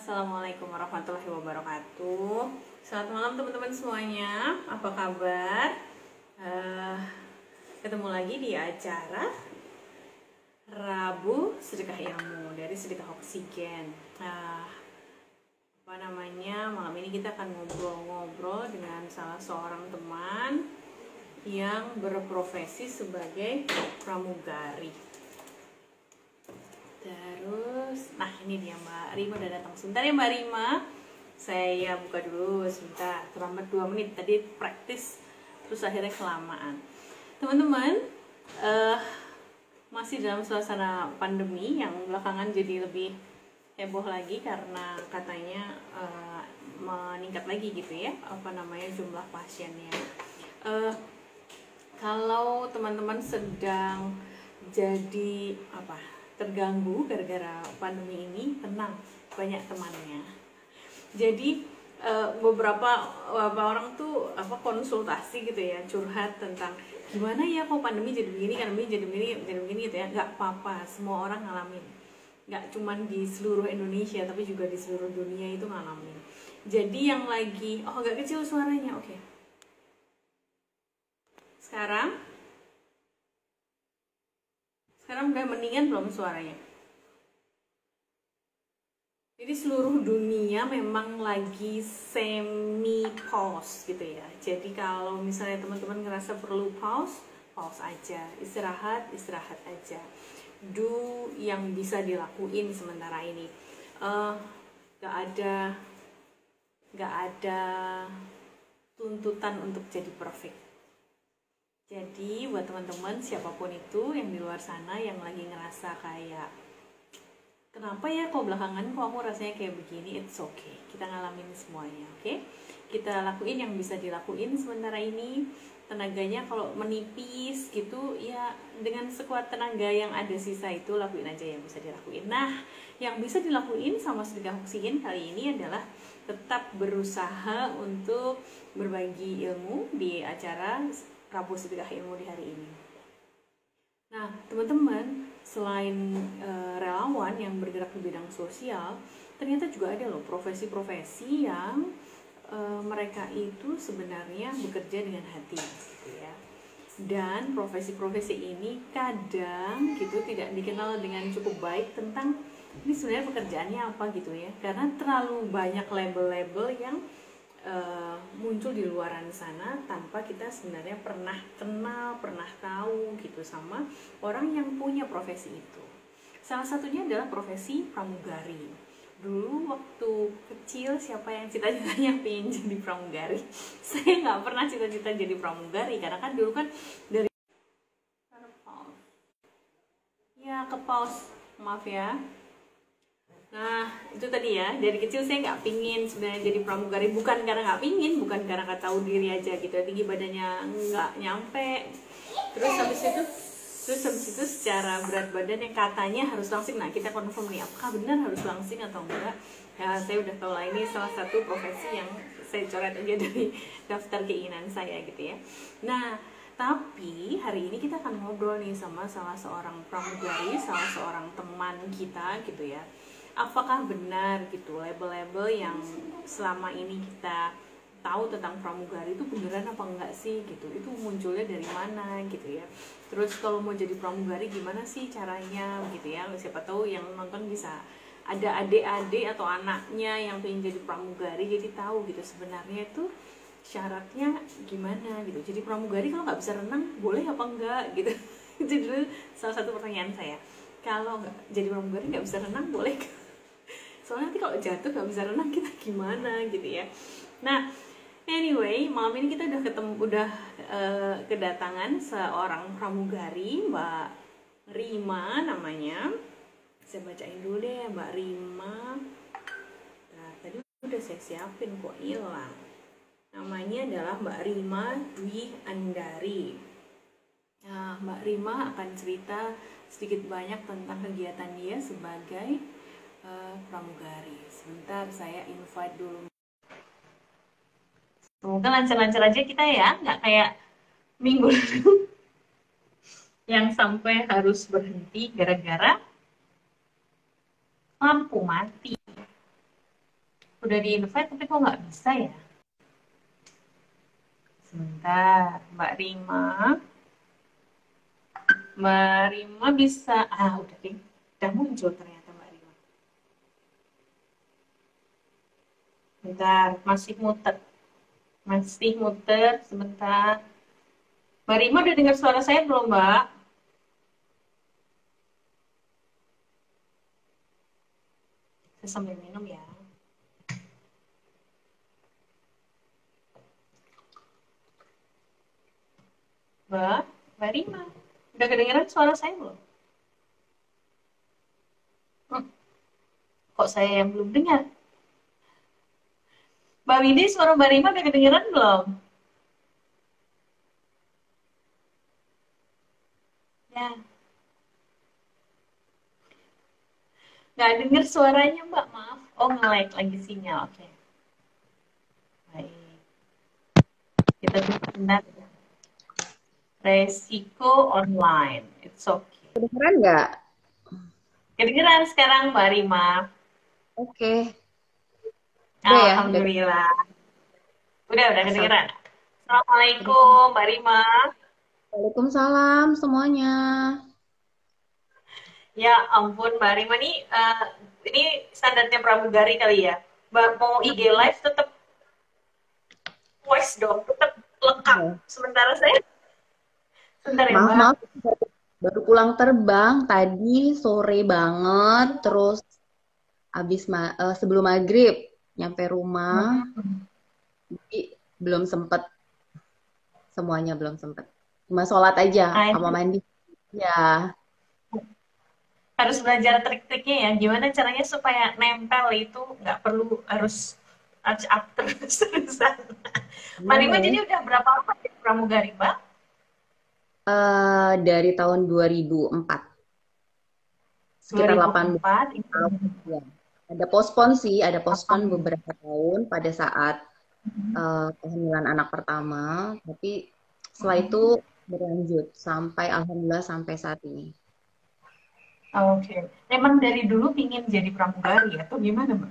Assalamualaikum warahmatullahi wabarakatuh. Selamat malam teman-teman semuanya. Apa kabar? Ketemu lagi di acara Rabu Sedekah Ilmu dari Sedekah Oksigen. Malam ini kita akan ngobrol-ngobrol dengan salah seorang teman yang berprofesi sebagai pramugari. Terus, nah ini dia Mbak Rima udah datang. Sebentar ya Mbak Rima, saya buka dulu sebentar, terlambat 2 menit. Tadi praktis, terus akhirnya kelamaan. Teman-teman, masih dalam suasana pandemi yang belakangan jadi lebih heboh lagi karena katanya meningkat lagi gitu ya, jumlah pasiennya. Kalau teman-teman sedang jadi terganggu gara-gara pandemi ini, tenang, banyak temannya. Jadi beberapa orang tuh konsultasi gitu ya, curhat tentang gimana ya kok pandemi jadi begini gitu ya. Nggak apa-apa, semua orang ngalamin. Nggak cuman di seluruh Indonesia tapi juga di seluruh dunia itu ngalamin. Jadi yang lagi agak kecil suaranya, oke. Sekarang udah mendingan belum suaranya? Jadi seluruh dunia memang lagi semi pause gitu ya. Jadi kalau misalnya teman-teman ngerasa perlu pause aja, istirahat aja. Do yang bisa dilakuin sementara ini. Gak ada tuntutan untuk jadi perfect. Jadi buat teman-teman siapapun itu yang di luar sana yang lagi ngerasa kayak kenapa ya kok belakangan kok aku rasanya kayak begini, it's okay. Kita ngalamin semuanya, oke? Kita lakuin yang bisa dilakuin sementara ini. Tenaganya kalau menipis gitu ya, dengan sekuat tenaga yang ada sisa itu lakuin aja yang bisa dilakuin. Nah, yang bisa dilakuin sama Sedekah Oksigen kali ini adalah tetap berusaha untuk berbagi ilmu di acara Rabu Sedekah Ilmu di hari ini. Nah, teman-teman, selain relawan yang bergerak di bidang sosial, ternyata juga ada loh profesi-profesi yang mereka itu sebenarnya bekerja dengan hati, gitu ya. Dan profesi-profesi ini kadang gitu tidak dikenal dengan cukup baik tentang ini sebenarnya pekerjaannya apa gitu ya, karena terlalu banyak label-label yang muncul di luaran sana tanpa kita sebenarnya pernah kenal, pernah tahu gitu sama orang yang punya profesi itu. Salah satunya adalah profesi pramugari. Dulu waktu kecil siapa yang cita-citanya pengen jadi pramugari? Saya nggak pernah cita-cita jadi pramugari karena kan dulu kan dari ke pause, maaf ya. Nah, itu tadi ya, dari kecil saya nggak pingin sebenarnya jadi pramugari, bukan karena nggak pingin, bukan karena nggak tahu diri aja gitu, tinggi badannya nggak nyampe. Terus habis itu secara berat badan yang katanya harus langsing. Nah, kita confirm nih, apakah benar harus langsing atau enggak? Ya, saya udah tahu lah, ini salah satu profesi yang saya coret aja dari daftar keinginan saya gitu ya. Nah, tapi hari ini kita akan ngobrol nih sama salah seorang pramugari, salah seorang teman kita gitu ya. Apakah benar gitu label-label yang selama ini kita tahu tentang pramugari itu beneran apa enggak sih gitu, itu munculnya dari mana gitu ya. Terus kalau mau jadi pramugari gimana sih caranya gitu ya, siapa tahu yang nonton bisa ada adik-adik atau anaknya yang pengen jadi pramugari, jadi tahu gitu sebenarnya itu syaratnya gimana gitu. Jadi pramugari kalau nggak bisa renang boleh apa enggak gitu. Jadi salah satu pertanyaan saya, kalau jadi pramugari nggak bisa renang boleh gak? Soalnya nanti kalau jatuh nggak bisa renang kita gimana gitu ya. Nah, anyway, malam ini kita udah kedatangan seorang pramugari, Mbak Rima namanya. Saya bacain dulu deh, Mbak Rima. Nah, tadi udah saya siapin kok hilang. Namanya adalah Mbak Rima Dwi Andari. Nah, Mbak Rima akan cerita sedikit banyak tentang kegiatan dia sebagai pramugari. Sebentar saya invite dulu. Semoga lancar-lancar aja kita ya, nggak kayak minggu lalu yang sampai harus berhenti gara-gara lampu mati. Udah di invite tapi kok nggak bisa ya? Sebentar, Mbak Rima. Mbak Rima bisa, udah deh. Udah muncul ternyata Mbak Rima. Bentar, masih muter. Masih muter, sebentar. Mbak Rima udah dengar suara saya belum, Mbak? Saya sambil minum ya. Mbak Rima, udah kedengeran suara saya belum? Hmm, kok saya yang belum dengar? Mbak Widi, suara Mbak Rima udah kedengeran belum? Ya, nggak denger suaranya, Mbak. Maaf. Oh, nge-lag lagi sinyal. Oke, baik. Kita tunggu sebentar ya. Resiko online. It's okay. Kedengeran nggak? Kedengeran sekarang, Mbak Rima. Oke. Udah ya? Udah. Alhamdulillah. Udah Asal. kedengeran. Assalamualaikum, Mbak Rima. Waalaikumsalam semuanya. Ya ampun, Mbak Rima nih, ini standarnya pramugari kali ya. Mbak mau IG live tetap voice dong, tetap lengkap. Ya. Sementara saya, sebentar ya Maaf, Mbak. maaf. Baru pulang terbang tadi sore banget. Terus sebelum maghrib nyampe rumah. Hmm. Jadi belum sempet semuanya belum sempet. Cuma sholat aja Nah, sama ini mandi. Ya. harus belajar trik-triknya ya. Gimana caranya supaya nempel itu nggak perlu harus touch up terus-terusan. Mbak Rima Boleh. jadi udah berapa lama jadi pramugari, Mbak? Dari tahun 2004. Sekitar 8 2004. tahun. Ya. Ada pospon sih, ada pospon beberapa tahun pada saat kehamilan anak pertama, tapi setelah itu berlanjut sampai alhamdulillah sampai saat ini. Oke. Emang dari dulu pingin jadi pramugari atau gimana, Mbak?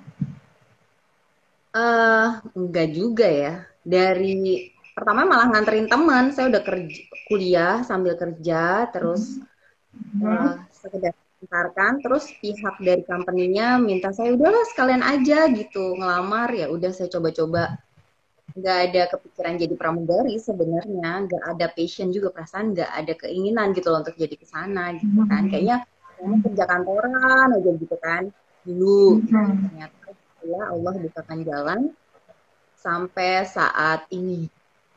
eh Enggak juga ya. Dari pertama malah nganterin teman, saya udah kerja, kuliah sambil kerja, terus Hmm. sekedar mengantarkan, terus pihak dari company-nya minta saya udahlah sekalian aja gitu ngelamar, ya udah saya coba-coba. Nggak ada kepikiran jadi pramugari sebenarnya, nggak ada passion juga, perasaan nggak ada keinginan gitu loh untuk jadi ke sana gitu kan, kayaknya kamu kerja kantoran aja gitu kan dulu gitu. Hmm. Ternyata ya Allah bukakan jalan sampai saat ini.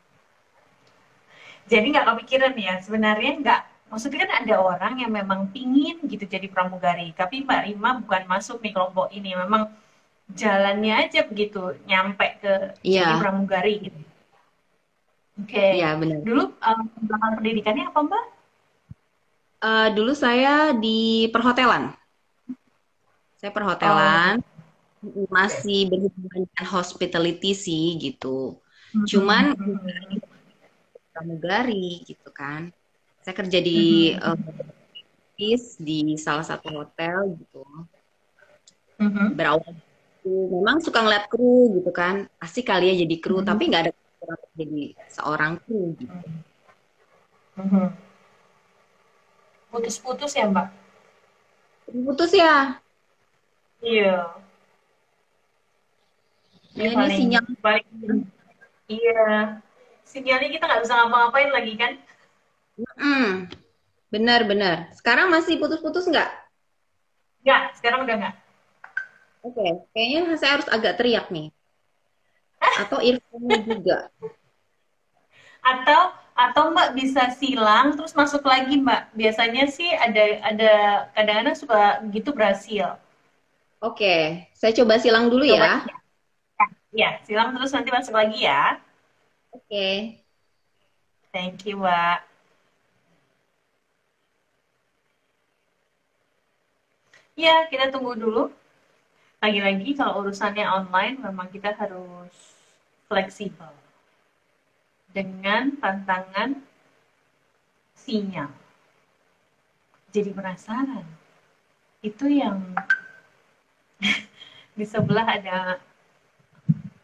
Jadi nggak kepikiran ya, sebenarnya nggak, maksudnya kan ada orang yang memang pingin gitu jadi pramugari, tapi Mbak Rima bukan masuk nih kelompok ini, memang jalannya aja begitu, nyampe ke jadi Iya, pramugari gitu. Oke, iya benar. dulu pengembangan pendidikannya apa Mbak? Dulu saya di perhotelan, saya Oh, perhotelan, masih berhubungan dengan hospitality sih gitu. Cuman mhm, mhm, pramugari gitu kan. Saya kerja di mhm, di salah satu hotel gitu. mhm, Berawal itu memang suka ngeliat kru gitu kan. Asik kali ya jadi kru, tapi mhm, nggak ada kepikiran untuk jadi seorang kru gitu. mhm. Putus-putus ya Mbak? Putus ya. Iya, ini Ya ini paling sinyal. paling iya. Sinyalnya kita nggak bisa ngapa-ngapain lagi kan? Hmm, benar-benar. Sekarang masih putus-putus nggak? Nggak, sekarang udah nggak. Oke, kayaknya saya harus agak teriak nih. Atau earphone juga. Atau Mbak bisa silang terus masuk lagi Mbak. Biasanya sih ada kadang-kadang suka gitu berhasil. Oke, saya coba silang dulu Coba ya. ya. Ya, silang terus nanti masuk lagi ya. Oke. Thank you Mbak. Ya, kita tunggu dulu. Lagi-lagi kalau urusannya online memang kita harus fleksibel dengan tantangan sinyal. Jadi penasaran. Itu yang di sebelah ada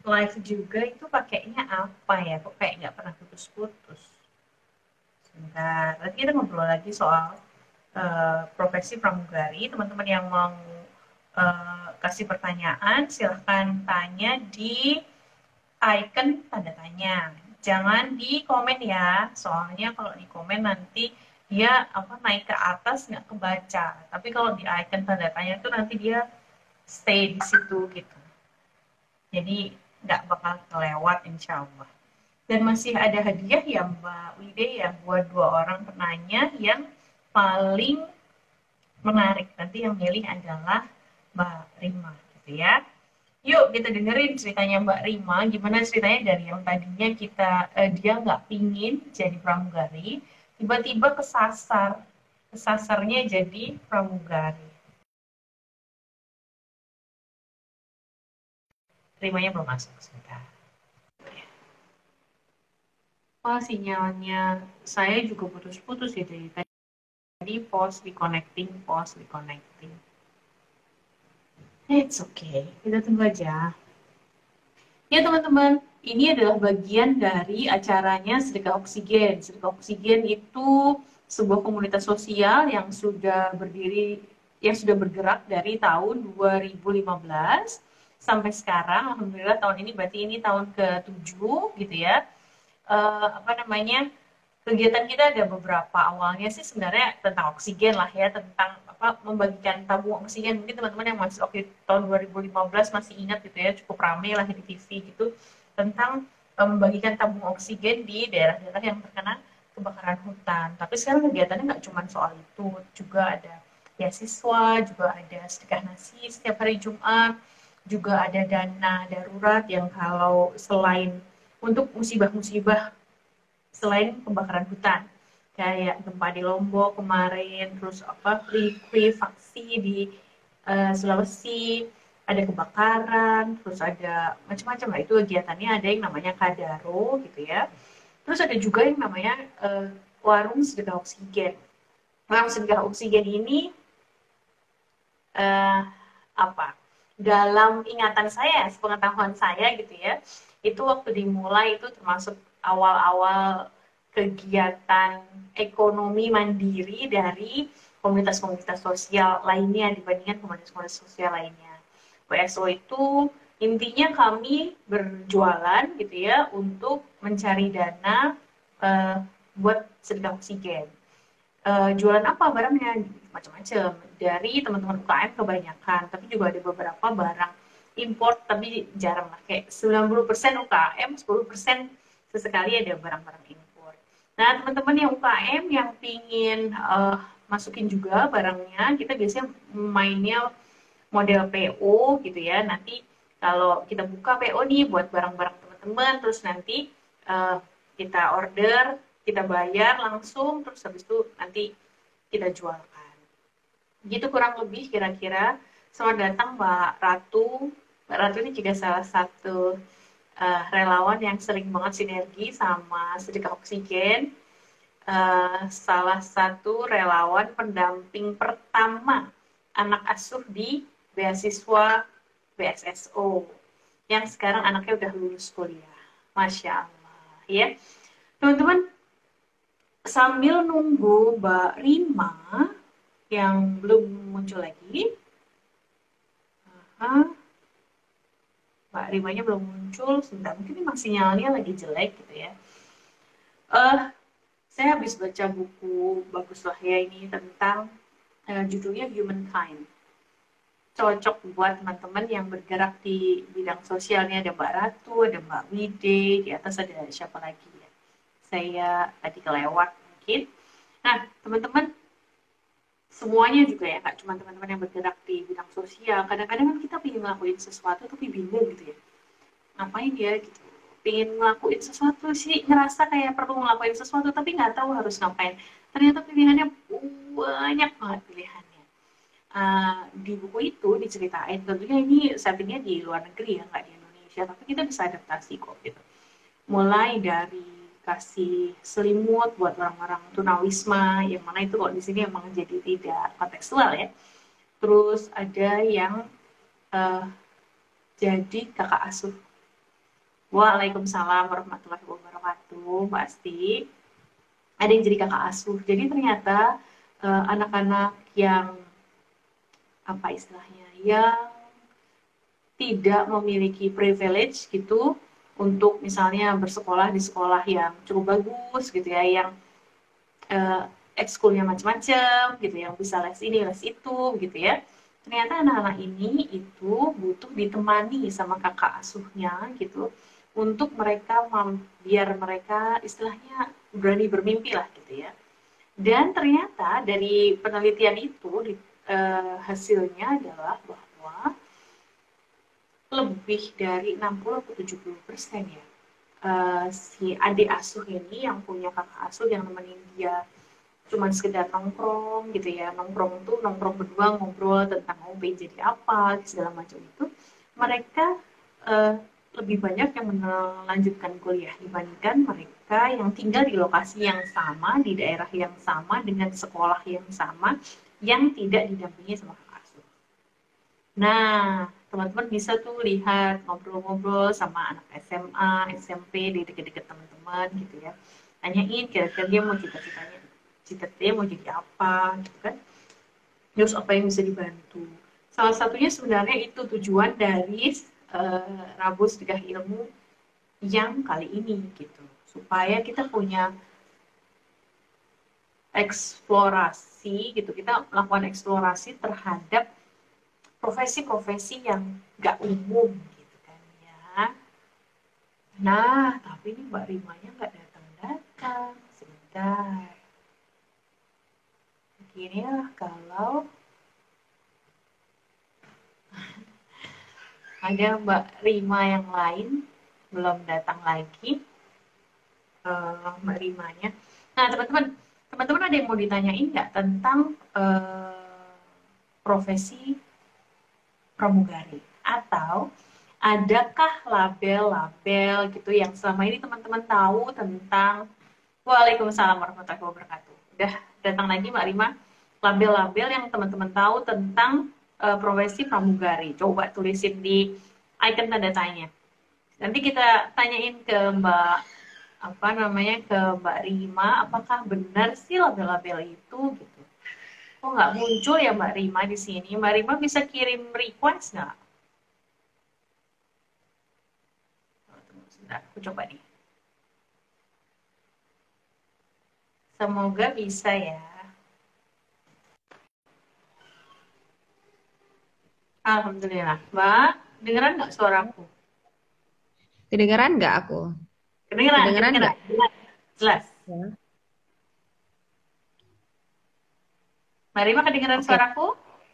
live juga itu pakainya apa ya? Kok kayak nggak pernah putus-putus. Sebentar, nanti kita ngobrol lagi soal profesi pramugari. Teman-teman yang mau kasih pertanyaan, silahkan tanya di icon tanda tanya. Jangan di komen ya, soalnya kalau di komen nanti dia naik ke atas nggak kebaca. Tapi kalau di icon tanda tanya itu nanti dia stay di situ gitu. Jadi nggak bakal kelewat insya Allah. Dan masih ada hadiah ya Mbak Wide ya buat 2 orang penanya yang paling menarik. Nanti yang milih adalah Mbak Rima gitu ya. Yuk kita dengerin ceritanya Mbak Rima. Gimana ceritanya dari yang tadinya dia nggak pingin jadi pramugari, tiba-tiba kesasarnya jadi pramugari. Rimanya belum masuk sebentar. Wah, sinyalnya saya juga putus-putus ya dari tadi. Pause reconnecting. It's okay, kita tunggu aja. Ya teman-teman, ini adalah bagian dari acaranya Sedekah Oksigen. Sedekah Oksigen itu sebuah komunitas sosial yang sudah bergerak dari tahun 2015 sampai sekarang. Alhamdulillah tahun ini berarti ini tahun ke-7 gitu ya. Kegiatan kita ada beberapa. Awalnya sih sebenarnya tentang oksigen lah ya, tentang membagikan tabung oksigen. Mungkin teman-teman yang masih tahun 2015 masih ingat gitu ya, cukup ramai lah di TV gitu, tentang membagikan tabung oksigen di daerah-daerah yang terkena kebakaran hutan. Tapi sekarang kegiatannya nggak cuma soal itu, juga ada beasiswa, juga ada sedekah nasi setiap hari Jumat, juga ada dana darurat yang kalau selain untuk musibah-musibah selain kebakaran hutan, kayak gempa di Lombok kemarin, terus likuifaksi di Sulawesi, ada kebakaran, terus ada macam-macam lah. Itu kegiatannya ada yang namanya Kadaro gitu ya. Terus ada juga yang namanya warung sedekah oksigen. Warung sedekah oksigen ini dalam ingatan saya, sepengetahuan saya gitu ya, itu waktu dimulai itu termasuk awal-awal kegiatan ekonomi mandiri dari komunitas-komunitas sosial lainnya dibandingkan komunitas-komunitas sosial lainnya. WSO itu intinya kami berjualan gitu ya untuk mencari dana buat sedekah oksigen. Jualan apa barangnya? Macam-macam. Dari teman-teman UKM kebanyakan, tapi juga ada beberapa barang import, tapi jarang lah. Kayak 90% UKM, 10% sesekali ada barang-barang import. Nah, teman-teman yang UKM yang pingin masukin juga barangnya, kita biasanya mainnya model PO gitu ya. Nanti kalau kita buka PO nih buat barang-barang teman-teman, terus nanti kita order, kita bayar langsung, terus habis itu nanti kita jualkan. Gitu kurang lebih kira-kira. Selamat datang Mbak Ratu. Mbak Ratu ini juga salah satu relawan yang sering banget sinergi sama Sedekah Oksigen. Salah satu relawan pendamping pertama anak asuh di beasiswa BSSO. Yang sekarang anaknya udah lulus kuliah. Masya Allah. Ya. Teman-teman, sambil nunggu Mbak Rima yang belum muncul lagi. Mbak Rimanya belum muncul, sebentar. Mungkin memang sinyalnya lagi jelek gitu ya. Saya habis baca buku bagus lah ya ini tentang judulnya Humankind. Cocok buat teman-teman yang bergerak di bidang sosialnya. Ada Mbak Ratu, ada Mbak Wide, di atas ada siapa lagi ya. Saya tadi kelewat mungkin. Nah, teman-teman, semuanya juga ya, nggak cuma teman-teman yang bergerak di bidang sosial. Kadang-kadang kan kita pengen ngelakuin sesuatu tapi bingung gitu ya. Ngapain ya gitu. Pengen ngelakuin sesuatu sih, ngerasa kayak perlu ngelakuin sesuatu tapi nggak tahu harus ngapain. Ternyata pilihannya banyak banget pilihannya. Di buku itu diceritain, tentunya ini settingnya di luar negeri ya, nggak di Indonesia, tapi kita bisa adaptasi kok gitu. Mulai dari kasih selimut buat orang-orang tunawisma, yang mana itu kok di sini emang jadi tidak kontekstual ya. Terus ada yang jadi kakak asuh Waalaikumsalam warahmatullahi wabarakatuh. Pasti ada yang jadi kakak asuh. Jadi ternyata anak-anak yang apa istilahnya, yang tidak memiliki privilege gitu untuk misalnya bersekolah di sekolah yang cukup bagus gitu ya, yang uh, ekskulnya macam-macam gitu, yang bisa les ini les itu gitu ya. Ternyata anak-anak ini itu butuh ditemani sama kakak asuhnya gitu untuk mereka biar mereka istilahnya berani bermimpi lah gitu ya. Dan ternyata dari penelitian itu hasilnya adalah bahwa lebih dari 60-70% ya si adik asuh ini yang punya kakak asuh yang nemenin dia cuman sekedar nongkrong gitu ya, nongkrong tuh nongkrong berdua ngobrol tentang mau pengen jadi apa segala macam itu, mereka uh, lebih banyak yang melanjutkan kuliah dibandingkan mereka yang tinggal di lokasi yang sama, di daerah yang sama, dengan sekolah yang sama, yang tidak didampingi sama kakak asuh. Nah, teman-teman bisa tuh lihat ngobrol-ngobrol sama anak SMA, SMP di deket-deket teman-teman gitu ya. Tanyain kira-kira dia mau cita-citanya mau jadi apa gitu kan. Terus apa yang bisa dibantu. Salah satunya sebenarnya itu tujuan dari Rabu Sedekah Ilmu yang kali ini gitu. Supaya kita punya eksplorasi gitu, kita melakukan eksplorasi terhadap profesi-profesi yang nggak umum gitu kan ya. Nah, tapi ini Mbak Rimanya nggak datang-datang. Sebentar. Begini lah kalau ada Mbak Rima yang lain belum datang lagi, Mbak Rimanya. Nah, teman-teman ada yang mau ditanyain nggak tentang profesi pramugari? Atau adakah label-label gitu yang selama ini teman-teman tahu tentang. Waalaikumsalam warahmatullahi wabarakatuh. Udah datang lagi Mbak Rima. Label-label yang teman-teman tahu tentang profesi pramugari. Coba tulisin di icon tanda tanya. Nanti kita tanyain ke Mbak ke Mbak Rima, apakah benar sih label-label itu gitu. Kok nggak muncul ya Mbak Rima di sini? Mbak Rima bisa kirim request nggak? Tunggu sebentar, aku coba nih. Semoga bisa ya. Alhamdulillah. Mbak, dengeran nggak suaraku? Kedengeran nggak aku? Kedengeran, Kedengeran kedengeran. nggak? Jelas. Ya. Mbak Rima kedengeran Oke, suaraku?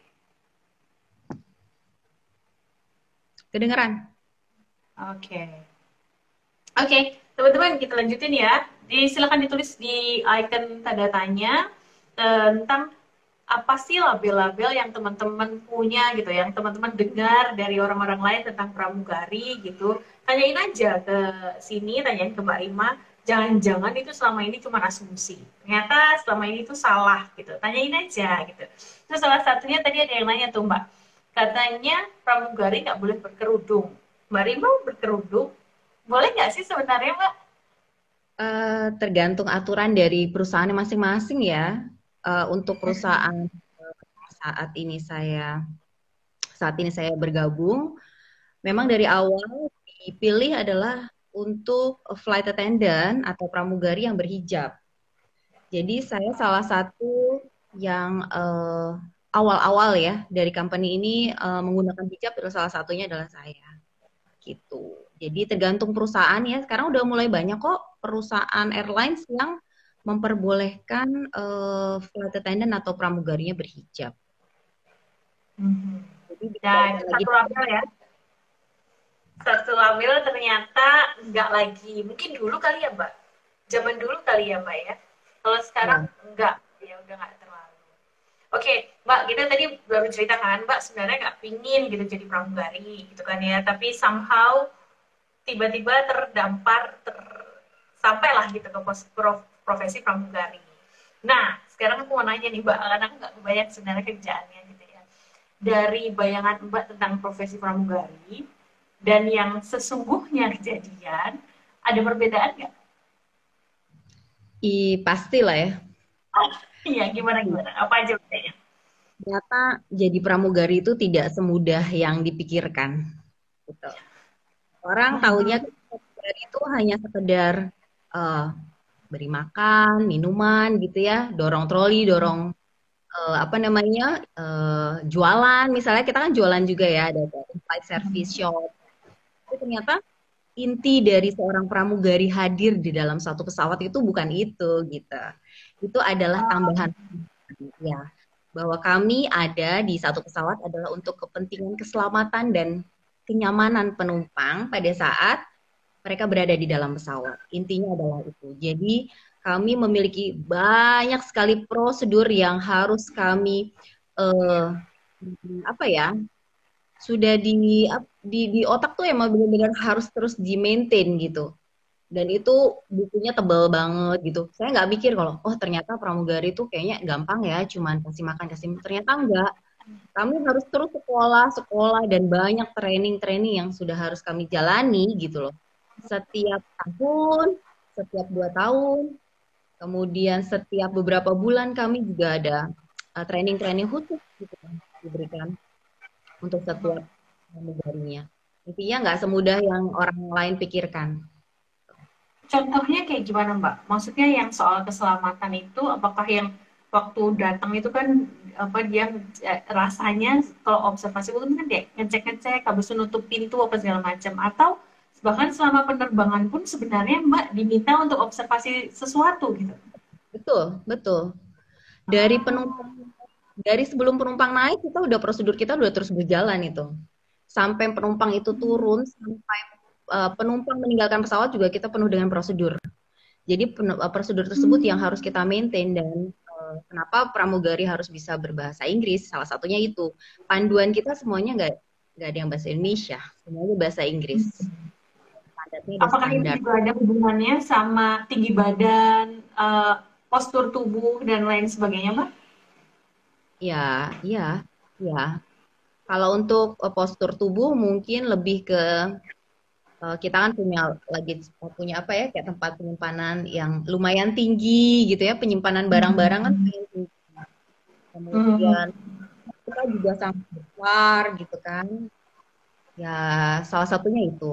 kedengeran. Oke. Oke, teman-teman kita lanjutin ya. Silakan ditulis di icon tanda tanya tentang apa sih label-label yang teman-teman punya gitu, yang teman-teman dengar dari orang-orang lain tentang pramugari gitu. Tanyain aja ke sini, tanyain ke Mbak Rima. Jangan-jangan itu selama ini cuma asumsi. Ternyata selama ini itu salah gitu. Tanyain aja gitu. Terus salah satunya tadi ada yang nanya tuh Mbak. Katanya pramugari nggak boleh berkerudung. Mbak Rima berkerudung? Boleh nggak sih sebenarnya Mbak? Tergantung aturan dari perusahaan masing-masing ya. Untuk perusahaan saat ini saya bergabung, memang dari awal dipilih adalah untuk flight attendant atau pramugari yang berhijab. Jadi saya salah satu yang awal-awal ya dari company ini menggunakan hijab, salah satunya adalah saya. Gitu. Jadi tergantung perusahaan ya. Sekarang udah mulai banyak kok perusahaan airlines yang memperbolehkan flight attendant atau pramugarinya berhijab. Jadi Nah, itu lagi satu label ya. Satu label ternyata nggak lagi. Mungkin dulu kali ya, Mbak. Zaman dulu kali ya, Mbak ya. Kalau sekarang ya. enggak, ya udah nggak terlalu. Oke, Mbak, kita tadi baru ceritakan, Mbak sebenarnya nggak pingin gitu jadi pramugari gitu kan ya. Tapi somehow tiba-tiba sampailah gitu ke profesi pramugari. Nah, sekarang aku mau nanya nih Mbak, karena aku nggak kebayang sebenarnya kerjaannya gitu ya. Dari bayangan Mbak tentang profesi pramugari, dan yang sesungguhnya kejadian, ada perbedaan nggak? Pastilah ya. Iya, gimana? Apa aja bedanya? Ternyata jadi pramugari itu tidak semudah yang dipikirkan. Gitu. Orang taunya Mhm. pramugari itu hanya sekedar eh, beri makan, minuman gitu ya, dorong troli, dorong apa namanya, jualan. Misalnya kita kan jualan juga ya, ada flight service shop. Tapi ternyata inti dari seorang pramugari hadir di dalam satu pesawat itu bukan itu gitu. Itu adalah tambahan ya, bahwa kami ada di satu pesawat adalah untuk kepentingan keselamatan dan kenyamanan penumpang pada saat mereka berada di dalam pesawat. Intinya adalah itu. Jadi kami memiliki banyak sekali prosedur yang harus kami eh, apa ya, sudah di otak tuh emang benar-benar harus terus di maintain gitu. Dan itu bukunya tebal banget gitu. Saya nggak mikir kalau, oh ternyata pramugari itu kayaknya gampang ya, cuman kasih makan, kasih minum. Ternyata enggak. Kami harus terus sekolah, dan banyak training-training yang sudah harus kami jalani gitu loh. Setiap tahun, setiap 2 tahun, kemudian setiap beberapa bulan kami juga ada training-training khusus gitu kan, diberikan untuk setiap pramugarinya. Intinya nggak semudah yang orang lain pikirkan. Contohnya kayak gimana Mbak? Maksudnya yang soal keselamatan itu, apakah yang waktu datang itu kan apa dia rasanya kalau observasi itu kan dia ngecek-ngecek, habis itu nutup pintu apa segala macam, atau bahkan selama penerbangan pun sebenarnya Mbak diminta untuk observasi sesuatu gitu. Betul, betul. Dari Oh. penumpang, dari sebelum penumpang naik kita udah prosedur kita udah terus berjalan itu. Sampai penumpang itu turun, sampai penumpang meninggalkan pesawat juga kita penuh dengan prosedur. Jadi prosedur tersebut yang harus kita maintain dan kenapa pramugari harus bisa berbahasa Inggris, salah satunya itu. Panduan kita semuanya nggak ada yang bahasa Indonesia, semuanya bahasa Inggris. Standarnya ada Apakah itu standar. juga ada hubungannya sama tinggi badan, postur tubuh dan lain sebagainya Mbak? Ya, ya, ya. Kalau untuk postur tubuh mungkin lebih ke kita kan punya apa ya, kayak tempat penyimpanan yang lumayan tinggi gitu ya, penyimpanan barang-barang kan lumayan tinggi. Kemudian Hmm. kita juga sangat besar gitu kan. Ya, salah satunya itu.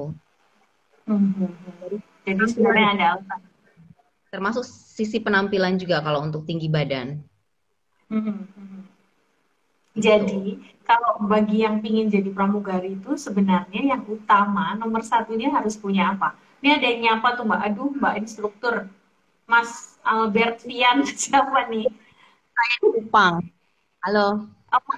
Hmm. Dari Jadi penampilan, sebenarnya ada alasan. termasuk sisi penampilan juga kalau untuk tinggi badan. Hmm. Jadi, Itu. kalau bagi yang ingin jadi pramugari itu sebenarnya yang utama nomor satunya harus punya apa? Ini ada yang nyapa tuh Mbak. Aduh, Mbak instruktur. Mas Albert Fian siapa nih? Kupang. Halo, Apa?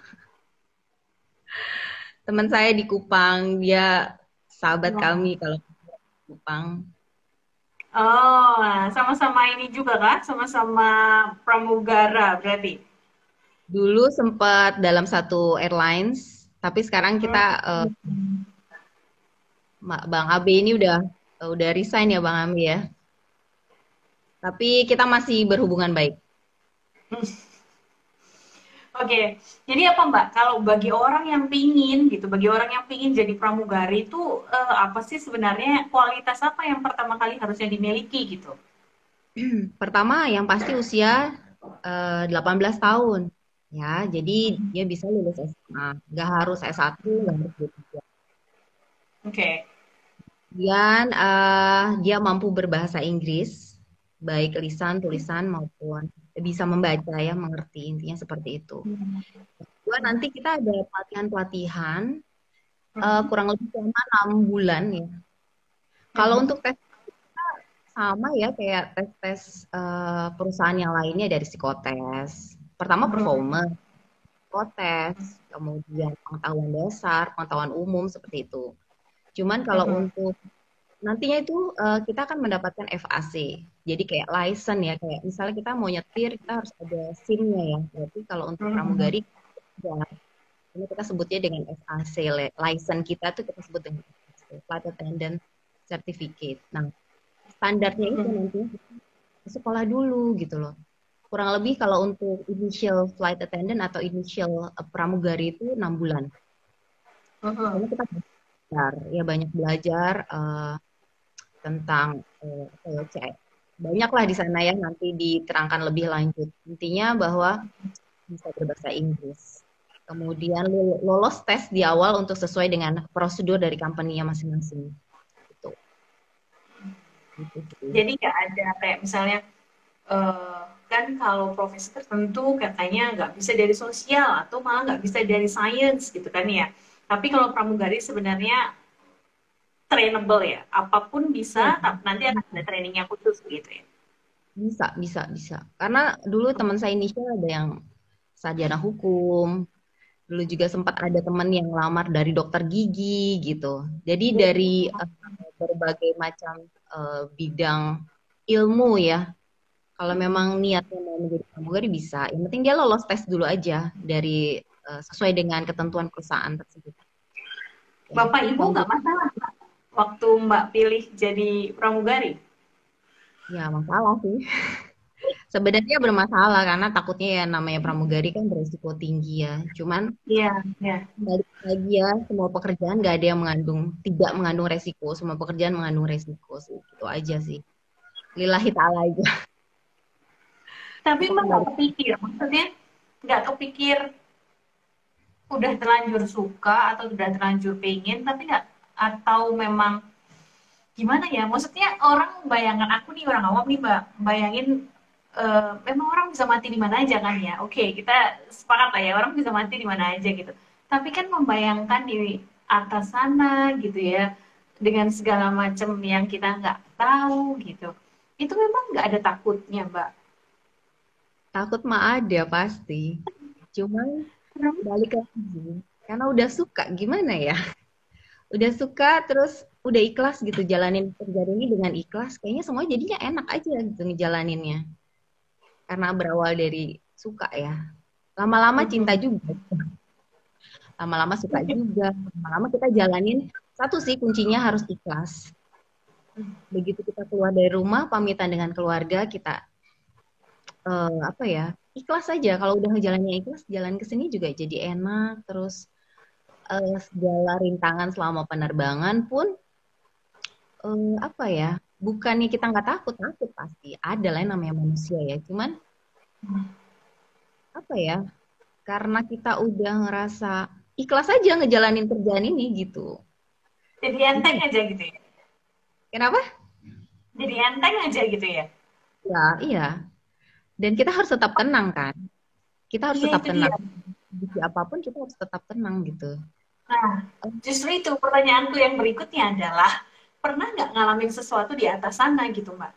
teman saya di Kupang, dia sahabat kami kalau Kupang. Oh, nah, sama-sama ini juga kah? Sama-sama pramugara berarti. Dulu sempat dalam satu airlines, tapi sekarang kita Bang Abe ini udah resign ya Bang Abe ya. Tapi kita masih berhubungan baik. Oke, jadi apa Mbak? Kalau bagi orang yang pingin gitu, bagi orang yang pingin jadi pramugari itu apa sih sebenarnya kualitas apa yang pertama kali harusnya dimiliki gitu? Pertama yang pasti usia 18 tahun. Ya, jadi dia bisa lulus SMA. Nggak harus S1, nggak harus D3. Oke. Kemudian dia mampu berbahasa Inggris, baik lisan, tulisan maupun bisa membaca ya, mengerti, intinya seperti itu. Kedua nanti kita ada pelatihan-pelatihan kurang lebih selama 6 bulan ya. Kalau untuk tes sama ya kayak tes-tes perusahaan yang lainnya dari psikotes. Pertama performance, psikotes, kemudian pengetahuan dasar, pengetahuan umum seperti itu. Cuman kalau untuk nantinya itu kita akan mendapatkan FAC. Jadi kayak license ya, kayak misalnya kita mau nyetir, kita harus ada SIM-nya ya. Berarti kalau untuk pramugari, ya, ini kita sebutnya dengan FAC, license kita tuh kita sebut dengan FAC, Flight Attendant Certificate. Nah, standarnya itu nantinya kita sekolah dulu gitu loh. Kurang lebih kalau untuk initial flight attendant atau initial pramugari itu 6 bulan. Karena kita banyak belajar tentang apa ya, banyak lah di sana ya, nanti diterangkan lebih lanjut. Intinya bahwa bisa berbahasa Inggris. Kemudian lolos tes di awal untuk sesuai dengan prosedur dari company-nya masing-masing. Gitu. Gitu sih. Jadi nggak ada kayak misalnya eh, kan kalau profesi tertentu katanya nggak bisa dari sosial atau malah nggak bisa dari sains gitu kan ya. Tapi kalau pramugari sebenarnya trainable ya, apapun Ya, bisa, tapi nanti akan ada trainingnya khusus gitu ya. bisa. Karena dulu teman saya initial ada yang sarjana hukum, dulu juga sempat ada teman yang lamar dari dokter gigi gitu. Jadi dari berbagai macam bidang ilmu ya. Kalau memang niatnya mau menjadi pramugari bisa. Yang penting dia lolos tes dulu aja dari sesuai dengan ketentuan perusahaan tersebut. Kayak Bapak gitu. Ibu nggak masalah Mbak, waktu Mbak pilih jadi pramugari? Ya masalah sih. Sebenarnya bermasalah karena takutnya ya namanya pramugari kan beresiko tinggi ya. Cuman Iya, iya. balik lagi ya, semua pekerjaan nggak ada yang tidak mengandung resiko. Semua pekerjaan mengandung resiko sih. Itu aja sih. Lillahi ta'ala aja. Tapi Itu Mbak nggak kembali. kepikir, maksudnya nggak kepikir udah terlanjur suka atau udah terlanjur pengen, tapi nggak, atau memang gimana ya? Maksudnya orang bayangan aku nih orang awam nih Mbak, bayangin memang orang bisa mati di mana aja kan ya. Oke, kita sepakat lah ya orang bisa mati di mana aja gitu. Tapi kan membayangkan di atas sana gitu ya, dengan segala macam yang kita nggak tahu gitu. Itu memang nggak ada takutnya Mbak. Takut mah ada pasti. Cuman balik lagi. Karena udah suka gimana ya? Udah suka terus udah ikhlas gitu jalanin kerjaan ini dengan ikhlas. Kayaknya semua jadinya enak aja gitu ngejalaninnya. Karena berawal dari suka ya. Lama-lama cinta Mhm. juga. Lama-lama suka juga. Lama-lama kita jalanin. Satu sih kuncinya harus ikhlas. Begitu kita keluar dari rumah, pamitan dengan keluarga, kita apa ya, ikhlas saja. Kalau udah ngejalannya ikhlas, jalan ke sini juga jadi enak. Terus segala rintangan selama penerbangan pun apa ya, bukannya kita nggak takut, takut pasti. Ada lah yang namanya manusia ya. Cuman apa ya, karena kita udah ngerasa ikhlas aja ngejalanin kerjaan ini gitu. Jadi Gitu. enteng aja gitu ya. Kenapa? Jadi enteng aja gitu ya. Ya, iya. Dan kita harus tetap tenang kan. Kita harus Iya tetap itu dia. tenang. Di apapun kita harus tetap tenang gitu. Nah, justru itu pertanyaanku yang berikutnya adalah, pernah nggak ngalamin sesuatu di atas sana gitu, Mbak?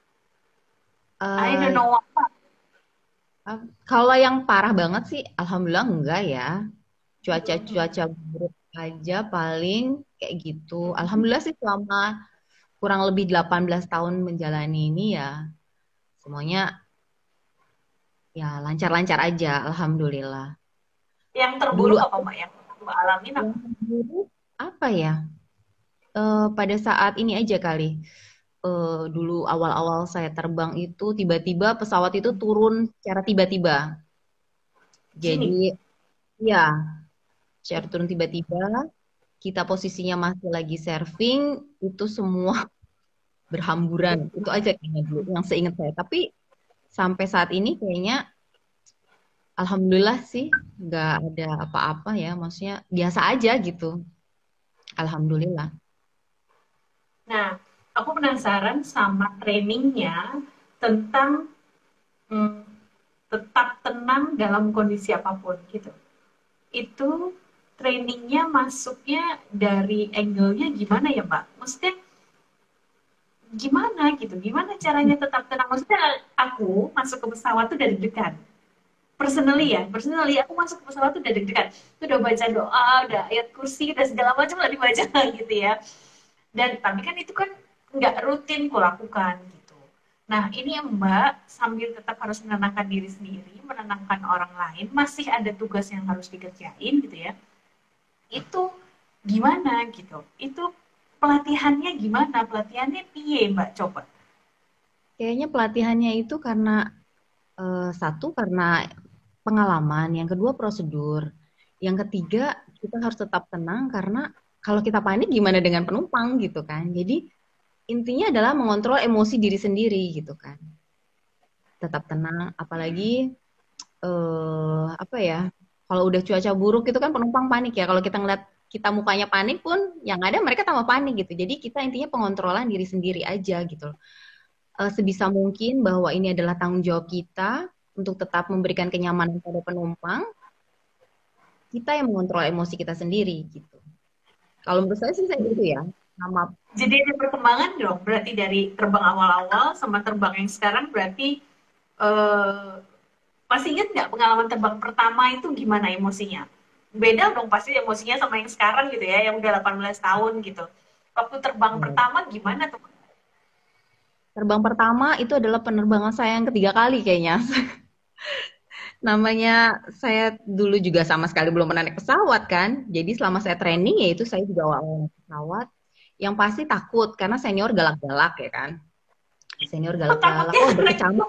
I don't Eh, know apa. kalau yang parah banget sih, alhamdulillah enggak ya. Cuaca-cuaca buruk aja paling kayak gitu. Alhamdulillah sih selama kurang lebih 18 tahun menjalani ini ya semuanya ya lancar-lancar aja, alhamdulillah. Yang Dulu terburuk apa, Mbak? Yang Mbak alamin yang apa? dulu apa ya? Pada saat ini aja kali. Dulu awal-awal saya terbang itu tiba-tiba pesawat itu turun secara tiba-tiba. Gini, Jadi ya, secara turun tiba-tiba, kita posisinya masih lagi surfing, itu semua berhamburan. Itu aja kayaknya dulu yang seingat saya. Tapi sampai saat ini kayaknya alhamdulillah sih nggak ada apa-apa ya. Maksudnya biasa aja gitu. Alhamdulillah. nah, aku penasaran sama trainingnya tentang hmm, tetap tenang dalam kondisi apapun gitu. Itu trainingnya masuknya dari angle-nya gimana ya, Mbak? Maksudnya gimana gitu? Gimana caranya tetap tenang? Maksudnya aku masuk ke pesawat tuh dari degan. Personally aku masuk ke pesawat tuh udah deg-degan. Tuh udah baca doa, udah ayat kursi, udah segala macam lah dibaca gitu ya. Dan tapi kan itu kan nggak rutin kulakukan gitu. Nah ini Mbak sambil tetap harus menenangkan diri sendiri, menenangkan orang lain, masih ada tugas yang harus dikerjain gitu ya. Itu gimana gitu? Itu pelatihannya gimana? Pelatihannya piye Mbak coba? Kayaknya pelatihannya itu karena satu karena pengalaman, yang kedua prosedur, yang ketiga kita harus tetap tenang karena kalau kita panik gimana dengan penumpang gitu kan. Jadi intinya adalah mengontrol emosi diri sendiri gitu kan. Tetap tenang, apalagi apa ya? Kalau udah cuaca buruk itu kan penumpang panik ya. Kalau kita ngeliat kita mukanya panik pun yang ada mereka tambah panik gitu. Jadi kita intinya pengontrolan diri sendiri aja gitu loh. Sebisa mungkin bahwa ini adalah tanggung jawab kita untuk tetap memberikan kenyamanan pada penumpang, kita yang mengontrol emosi kita sendiri gitu. Kalau menurut saya sih saya gitu ya. Sama Jadi ada perkembangan dong, berarti dari terbang awal-awal sama terbang yang sekarang berarti eh, masih ingat nggak pengalaman terbang pertama itu gimana emosinya? Beda dong pasti emosinya sama yang sekarang gitu ya, yang udah 18 tahun gitu. Waktu terbang pertama gimana tuh? terbang pertama itu adalah penerbangan saya yang ketiga kali kayaknya. Namanya saya dulu juga sama sekali belum pernah naik pesawat kan. Jadi selama saya training ya itu saya juga awal naik pesawat. Yang pasti takut karena senior galak-galak ya kan. Senior galak-galak. Takutnya Oh karena berkecamuk.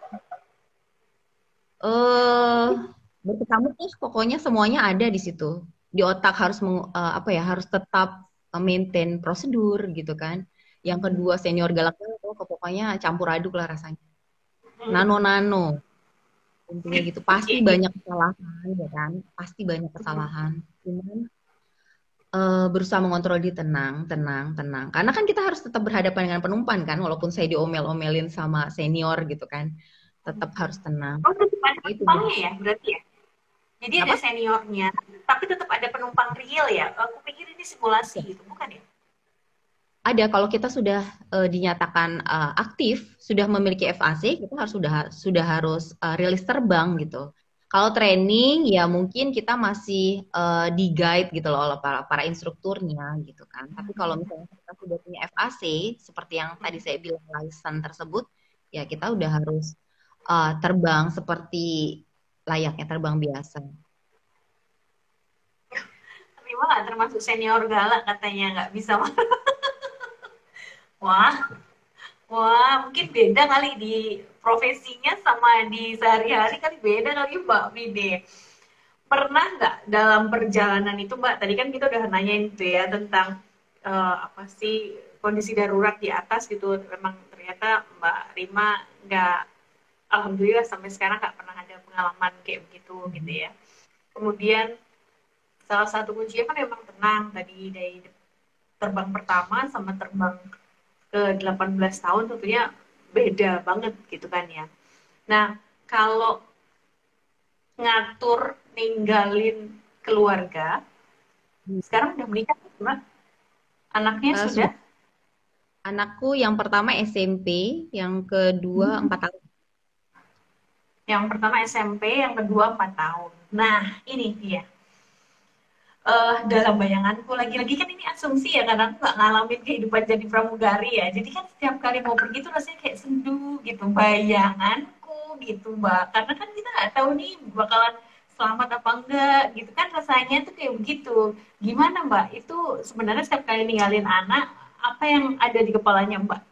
Eh berkecamuk terus pokoknya semuanya ada di situ. Di otak harus apa ya harus tetap maintain prosedur gitu kan. Yang kedua senior galak-galak. Oh, pokoknya campur aduk lah rasanya. Nano-nano. Intinya gitu pasti banyak kesalahan ya kan pasti banyak kesalahan cuman berusaha mengontrol diri tenang tenang tenang karena kan kita harus tetap berhadapan dengan penumpang kan walaupun saya diomel-omelin sama senior gitu kan tetap harus tenang oh, tetap ada itu penumpangnya ya berarti ya. Jadi ada apa seniornya, tapi tetap ada penumpang real ya. Aku pikir ini simulasi gitu, bukan ya? ada kalau kita sudah dinyatakan aktif sudah memiliki FAC kita sudah harus rilis terbang gitu. Kalau training ya mungkin kita masih di guide gitu loh oleh para instrukturnya gitu kan. Tapi kalau misalnya kita sudah punya FAC seperti yang tadi saya bilang license tersebut ya kita udah harus terbang seperti layaknya terbang biasa. Terima nggak termasuk senior galak katanya nggak bisa. Wah, wah, mungkin beda kali di profesinya sama di sehari-hari kali beda kali Mbak Vide. Pernah nggak dalam perjalanan itu Mbak, tadi kan kita udah nanyain tuh ya tentang apa sih kondisi darurat di atas gitu. Memang ternyata Mbak Rima nggak, alhamdulillah sampai sekarang nggak pernah ada pengalaman kayak begitu gitu ya. Kemudian salah satu kuncinya kan memang tenang tadi dari terbang pertama sama terbang ke 18 tahun tentunya beda banget gitu kan ya. Nah, kalau ngatur ninggalin keluarga, sekarang udah menikah Mbak? Anaknya sudah? Sudah anakku yang pertama SMP, yang kedua 4 tahun. Yang pertama SMP, yang kedua 4 tahun. Nah, ini dia. Dalam bayanganku lagi-lagi kan ini asumsi ya karena aku nggak ngalamin kehidupan jadi pramugari ya jadi kan setiap kali mau pergi tuh rasanya kayak sendu gitu bayanganku gitu mbak karena kan kita nggak tahu nih bakalan selamat apa enggak gitu kan rasanya tuh kayak begitu gimana mbak itu sebenarnya setiap kali ninggalin anak apa yang ada di kepalanya mbak.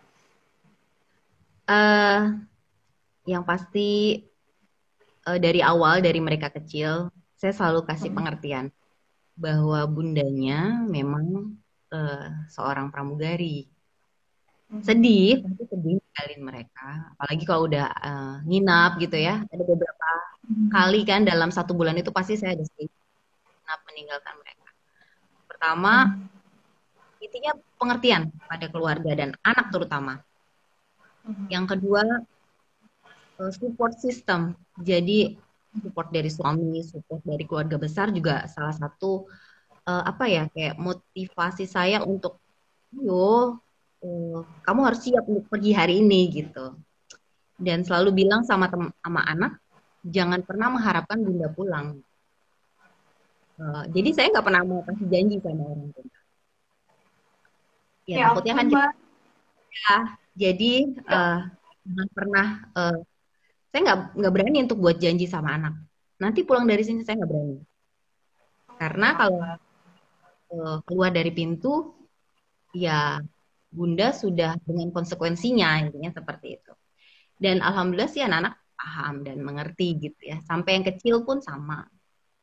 Eh, yang pasti dari awal dari mereka kecil, saya selalu kasih pengertian bahwa bundanya memang seorang pramugari. Sedih, pasti sedih ninggalin mereka. Apalagi kalau udah nginap gitu ya. Ada beberapa kali kan dalam 1 bulan itu pasti saya ada stay nginap meninggalkan mereka. Pertama, intinya pengertian pada keluarga dan anak terutama. Yang kedua, support system. Jadi support dari suami, support dari keluarga besar juga salah satu apa ya kayak motivasi saya untuk yo kamu harus siap untuk pergi hari ini gitu. Dan selalu bilang sama anak jangan pernah mengharapkan bunda pulang. Jadi saya nggak pernah mau kasih janji sama orang tua. Ya, Ya takutnya ampun kan kita mbak. ya, jadi jangan pernah saya nggak berani untuk buat janji sama anak. Nanti pulang dari sini saya nggak berani. Karena kalau keluar dari pintu, ya bunda sudah dengan konsekuensinya, intinya seperti itu. Dan alhamdulillah sih anak-anak paham dan mengerti gitu ya. Sampai yang kecil pun sama.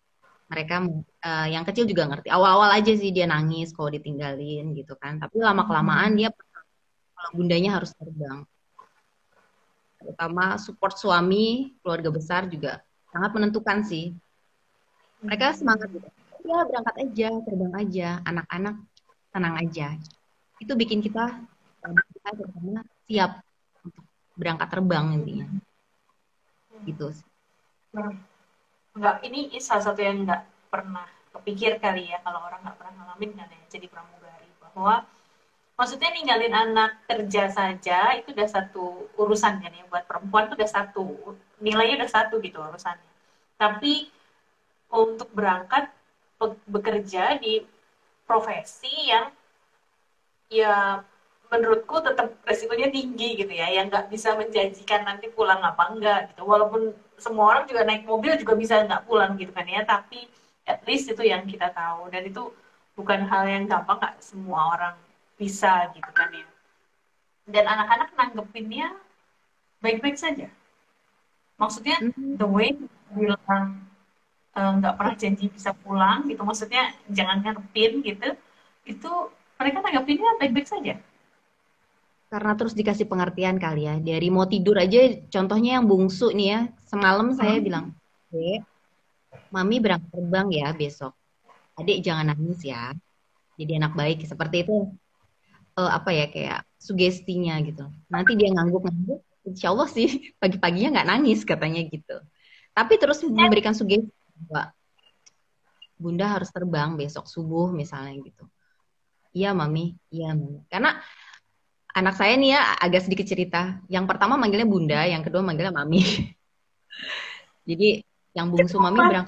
Mereka yang kecil juga ngerti. Awal-awal aja sih dia nangis kalau ditinggalin gitu kan. Tapi lama-kelamaan dia kalau bundanya harus terbang. Terutama support suami, keluarga besar juga sangat menentukan sih. Mereka semangat gitu. Ya berangkat aja, terbang aja. Anak-anak tenang aja. Itu bikin kita terutama siap untuk berangkat terbang intinya. Gitu sih. Enggak, ini salah satu yang nggak pernah kepikir kali ya kalau orang nggak pernah ngalamin kan ya jadi pramugari, bahwa maksudnya ninggalin anak kerja saja itu udah satu urusan kan ya, buat perempuan itu udah satu nilainya, udah satu gitu urusannya. Tapi untuk berangkat bekerja di profesi yang ya menurutku tetap resikonya tinggi gitu ya, yang nggak bisa menjanjikan nanti pulang apa enggak gitu, walaupun semua orang juga naik mobil juga bisa nggak pulang gitu kan ya, tapi at least itu yang kita tahu, dan itu bukan hal yang gampang, nggak semua orang bisa gitu kan ya. Dan anak-anak nanggepinnya baik-baik saja, maksudnya the way bilang nggak pernah janji bisa pulang gitu, maksudnya jangan ngarepin gitu, itu mereka nanggepinnya baik-baik saja. Karena terus dikasih pengertian kali ya. Dari mau tidur aja, contohnya yang bungsu nih ya. Semalam saya bilang, Dek, Mami berangkat terbang ya besok. Adik jangan nangis ya. Jadi anak baik. Seperti itu. Apa ya, kayak sugestinya gitu. Nanti dia ngangguk-ngangguk. Insya Allah sih pagi-paginya nggak nangis katanya gitu. Tapi terus memberikan sugesti bahwa Bunda harus terbang besok subuh misalnya gitu. Iya Mami, iya Mami. Karena anak saya nih ya agak sedikit cerita. Yang pertama manggilnya Bunda, yang kedua manggilnya Mami. Jadi yang bungsu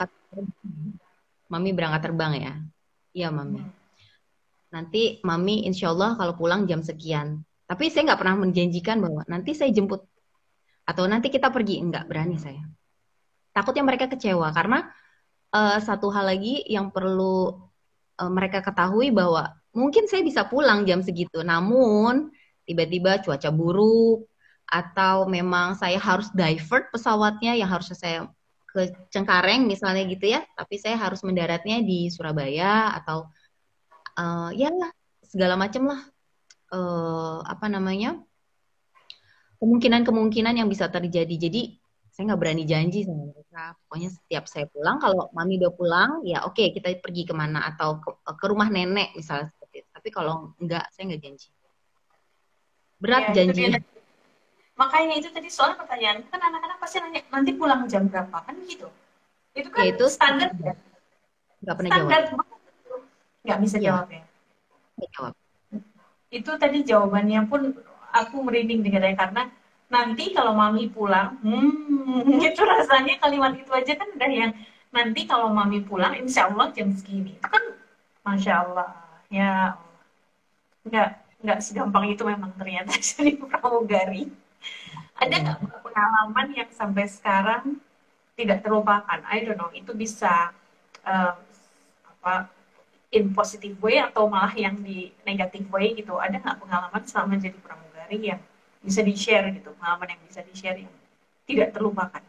Mami berangkat terbang ya. Iya Mami. Nanti Mami insya Allah kalau pulang jam sekian. Tapi saya nggak pernah menjanjikan bahwa nanti saya jemput atau nanti kita pergi. Nggak berani saya. Takutnya mereka kecewa karena satu hal lagi yang perlu mereka ketahui bahwa mungkin saya bisa pulang jam segitu, namun tiba-tiba cuaca buruk atau memang saya harus divert pesawatnya yang harusnya saya ke Cengkareng misalnya gitu ya, tapi saya harus mendaratnya di Surabaya atau ya segala macam lah apa namanya kemungkinan-kemungkinan yang bisa terjadi. Jadi saya nggak berani janji sama mereka. Pokoknya setiap saya pulang, kalau Mami udah pulang, ya oke, kita pergi kemana atau ke rumah nenek misalnya seperti itu. Tapi kalau enggak, saya nggak janji. Berat Ya, itu dia. janjinya. Makanya itu tadi soal pertanyaan kan, anak-anak pasti nanya nanti pulang jam berapa kan gitu. Itu Ya kan itu standar ya. nggak pernah jawab. Standar banget. Nggak bisa Iya, jawab ya. nggak jawab. Itu tadi jawabannya pun aku merinding dengarnya, karena nanti kalau mami pulang, itu rasanya kalimat itu aja kan udah yang nanti kalau mami pulang insya Allah jam segini. Itu kan masya Allah ya, nggak nggak segampang itu memang ternyata jadi pramugari. Ada Ya. nggak pengalaman yang sampai sekarang tidak terlupakan? I don't know, itu bisa uh, apa in positive way atau malah yang di negative way gitu. Ada nggak pengalaman selama jadi pramugari yang bisa di-share gitu, pengalaman yang bisa di-share yang tidak terlupakan?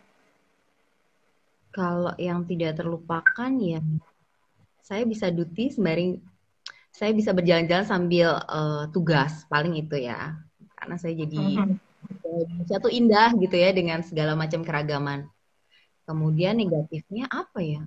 Kalau yang tidak terlupakan ya, saya bisa duty sembari saya bisa berjalan-jalan sambil tugas, paling itu ya. Karena saya jadi Indonesia tuh indah gitu ya dengan segala macam keragaman. Kemudian negatifnya apa ya?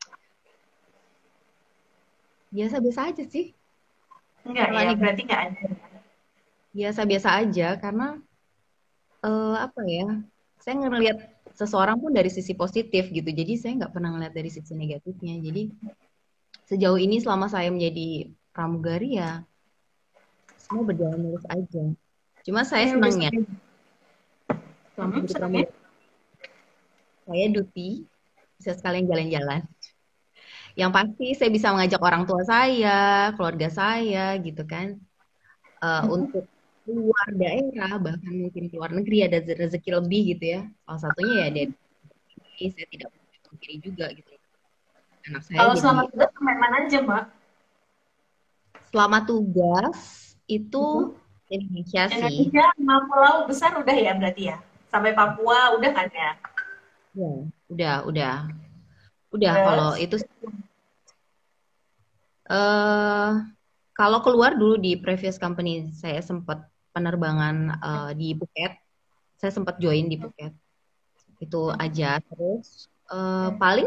Biasa-biasa aja sih. Enggak Karena ya, berarti nggak ada. biasa-biasa aja karena apa ya? Saya ngelihat seseorang pun dari sisi positif gitu. Jadi saya nggak pernah ngeliat dari sisi negatifnya. Jadi sejauh ini selama saya menjadi pramugari ya semua berjalan mulus aja. Cuma saya senangnya selama jadi pramugari saya duty bisa sekalian jalan-jalan. Yang pasti saya bisa mengajak orang tua saya, keluarga saya gitu kan, untuk keluar daerah, bahkan mungkin keluar negeri ada rezeki lebih gitu ya. Salah satunya ya dari saya tidak memungkiri juga gitu. Anak saya Kalau jadi selama tugas sampai mana aja, Mbak? selama tugas itu Indonesia sih. Indonesia, 5 pulau besar udah ya berarti ya? Sampai Papua udah kan ya? Ya, udah. Udah, kalau Terus, itu eh kalau keluar dulu di previous company saya sempat penerbangan di Phuket. Saya sempat join di Phuket. Itu aja. Terus paling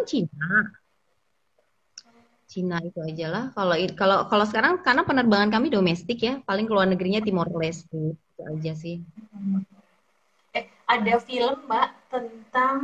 Cina itu aja lah. Kalau kalau kalau sekarang karena penerbangan kami domestik ya, paling keluar negerinya Timor Leste itu aja sih. ada film Mbak tentang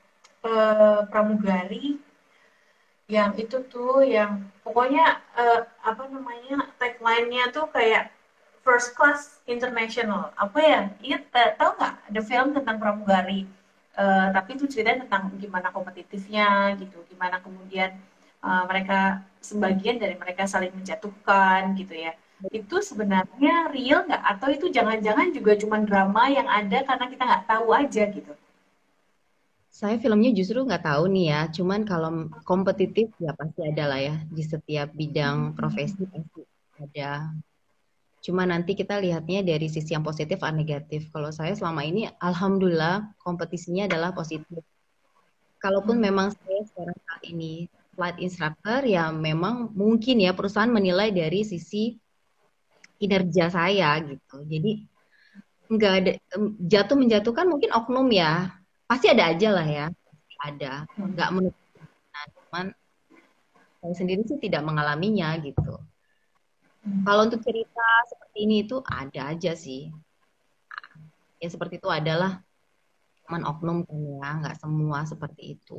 pramugari yang itu tuh yang pokoknya apa namanya tagline-nya tuh kayak first class international apa ya ingat tahu nggak ada film tentang pramugari tapi itu ceritanya tentang gimana kompetitifnya gitu gimana kemudian mereka sebagian dari mereka saling menjatuhkan gitu ya itu sebenarnya real nggak atau itu jangan-jangan juga cuma drama yang ada karena kita nggak tahu aja gitu. Saya filmnya justru nggak tahu nih ya, cuman kalau kompetitif ya pasti ada lah ya di setiap bidang profesi pasti ada. Cuma nanti kita lihatnya dari sisi yang positif atau negatif. Kalau saya selama ini, alhamdulillah kompetisinya adalah positif. Kalaupun memang saya sekarang saat ini flight instructor, ya memang mungkin ya perusahaan menilai dari sisi kinerja saya gitu. Jadi nggak ada jatuh menjatuhkan mungkin oknum ya, pasti ada aja lah ya, pasti ada. Nggak menutup, cuman saya sendiri sih tidak mengalaminya gitu. Kalau untuk cerita seperti ini itu ada aja sih. Ya seperti itu adalah cuman oknum kan ya, nggak semua seperti itu.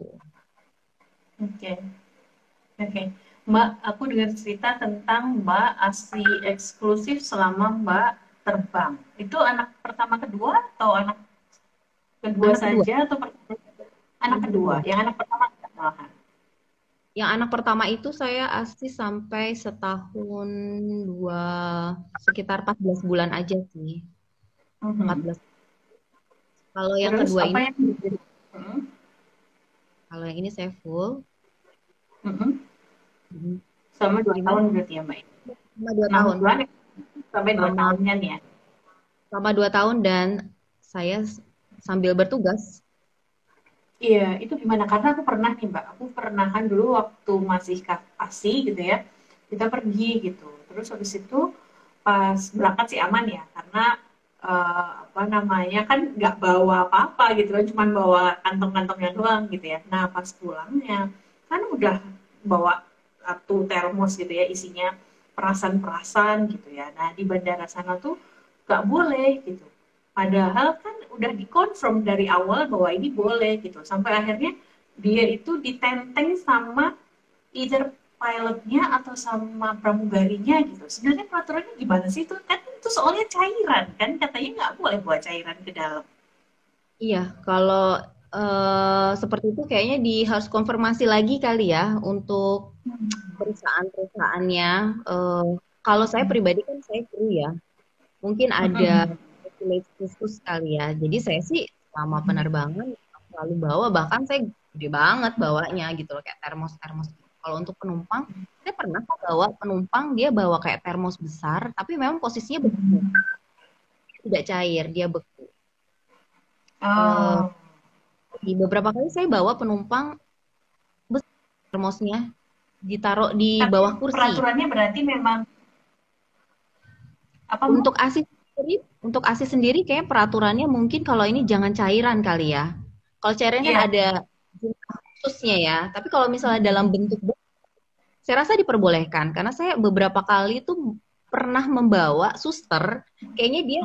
Oke. Oke, Mbak, aku dengar cerita tentang Mbak ASI eksklusif selama Mbak terbang. Itu anak pertama kedua atau anak kedua Anak kedua, saja atau anak anak kedua? kedua. Yang anak pertama enggak malahan. Yang anak pertama itu saya ASI sampai setahun dua sekitar 14 bulan aja sih. Mhm. 14. Kalau yang Terus kedua apa ini, yang terjadi? Mhm. kalau yang ini saya full. Mhm. Mhm. Selama 2 Gimana? tahun berarti ya, Mbak? Selama 2 6 tahun. bulan ya? Sampai 2 Selama tahun kan ya? selama 2 tahun dan saya sambil bertugas. Iya, itu gimana? Karena aku pernah nih, Mbak. Aku pernah kan dulu waktu masih ASI gitu ya. Kita pergi gitu. Terus habis itu pas berangkat sih aman ya, karena apa namanya kan nggak bawa apa-apa gitu kan, cuma bawa kantong-kantongnya doang gitu ya. Nah pas pulangnya kan udah bawa satu termos gitu ya, isinya perasan-perasan gitu ya. Nah di bandara sana tuh nggak boleh gitu. Padahal kan udah dikonfirm dari awal bahwa ini boleh gitu. Sampai akhirnya dia itu ditenteng sama either pilotnya atau sama pramugarinya gitu. Sebenarnya peraturannya gimana sih itu? Kan itu soalnya cairan kan katanya nggak boleh buat cairan ke dalam. Iya, kalau seperti itu kayaknya harus konfirmasi lagi kali ya untuk perusahaan-perusahaannya. Kalau saya pribadi kan saya kru ya, mungkin ada privilege khusus kali ya. Jadi saya sih selama penerbangan selalu bawa, bahkan saya gede banget bawanya gitu loh, kayak termos-termos. Kalau untuk penumpang, saya pernah kok bawa penumpang, dia bawa kayak termos besar, tapi memang posisinya beku, tidak cair, dia beku. Eh, Oh, di beberapa kali saya bawa penumpang besar termosnya, ditaruh di tapi bawah kursi. peraturannya berarti memang apa Bu? Untuk ASI sendiri kayak peraturannya mungkin kalau ini jangan cairan kali ya. Kalau cairan kan Iya. ada jumlah khususnya ya. Tapi kalau misalnya dalam bentuk saya rasa diperbolehkan karena saya beberapa kali tuh pernah membawa suster, kayaknya dia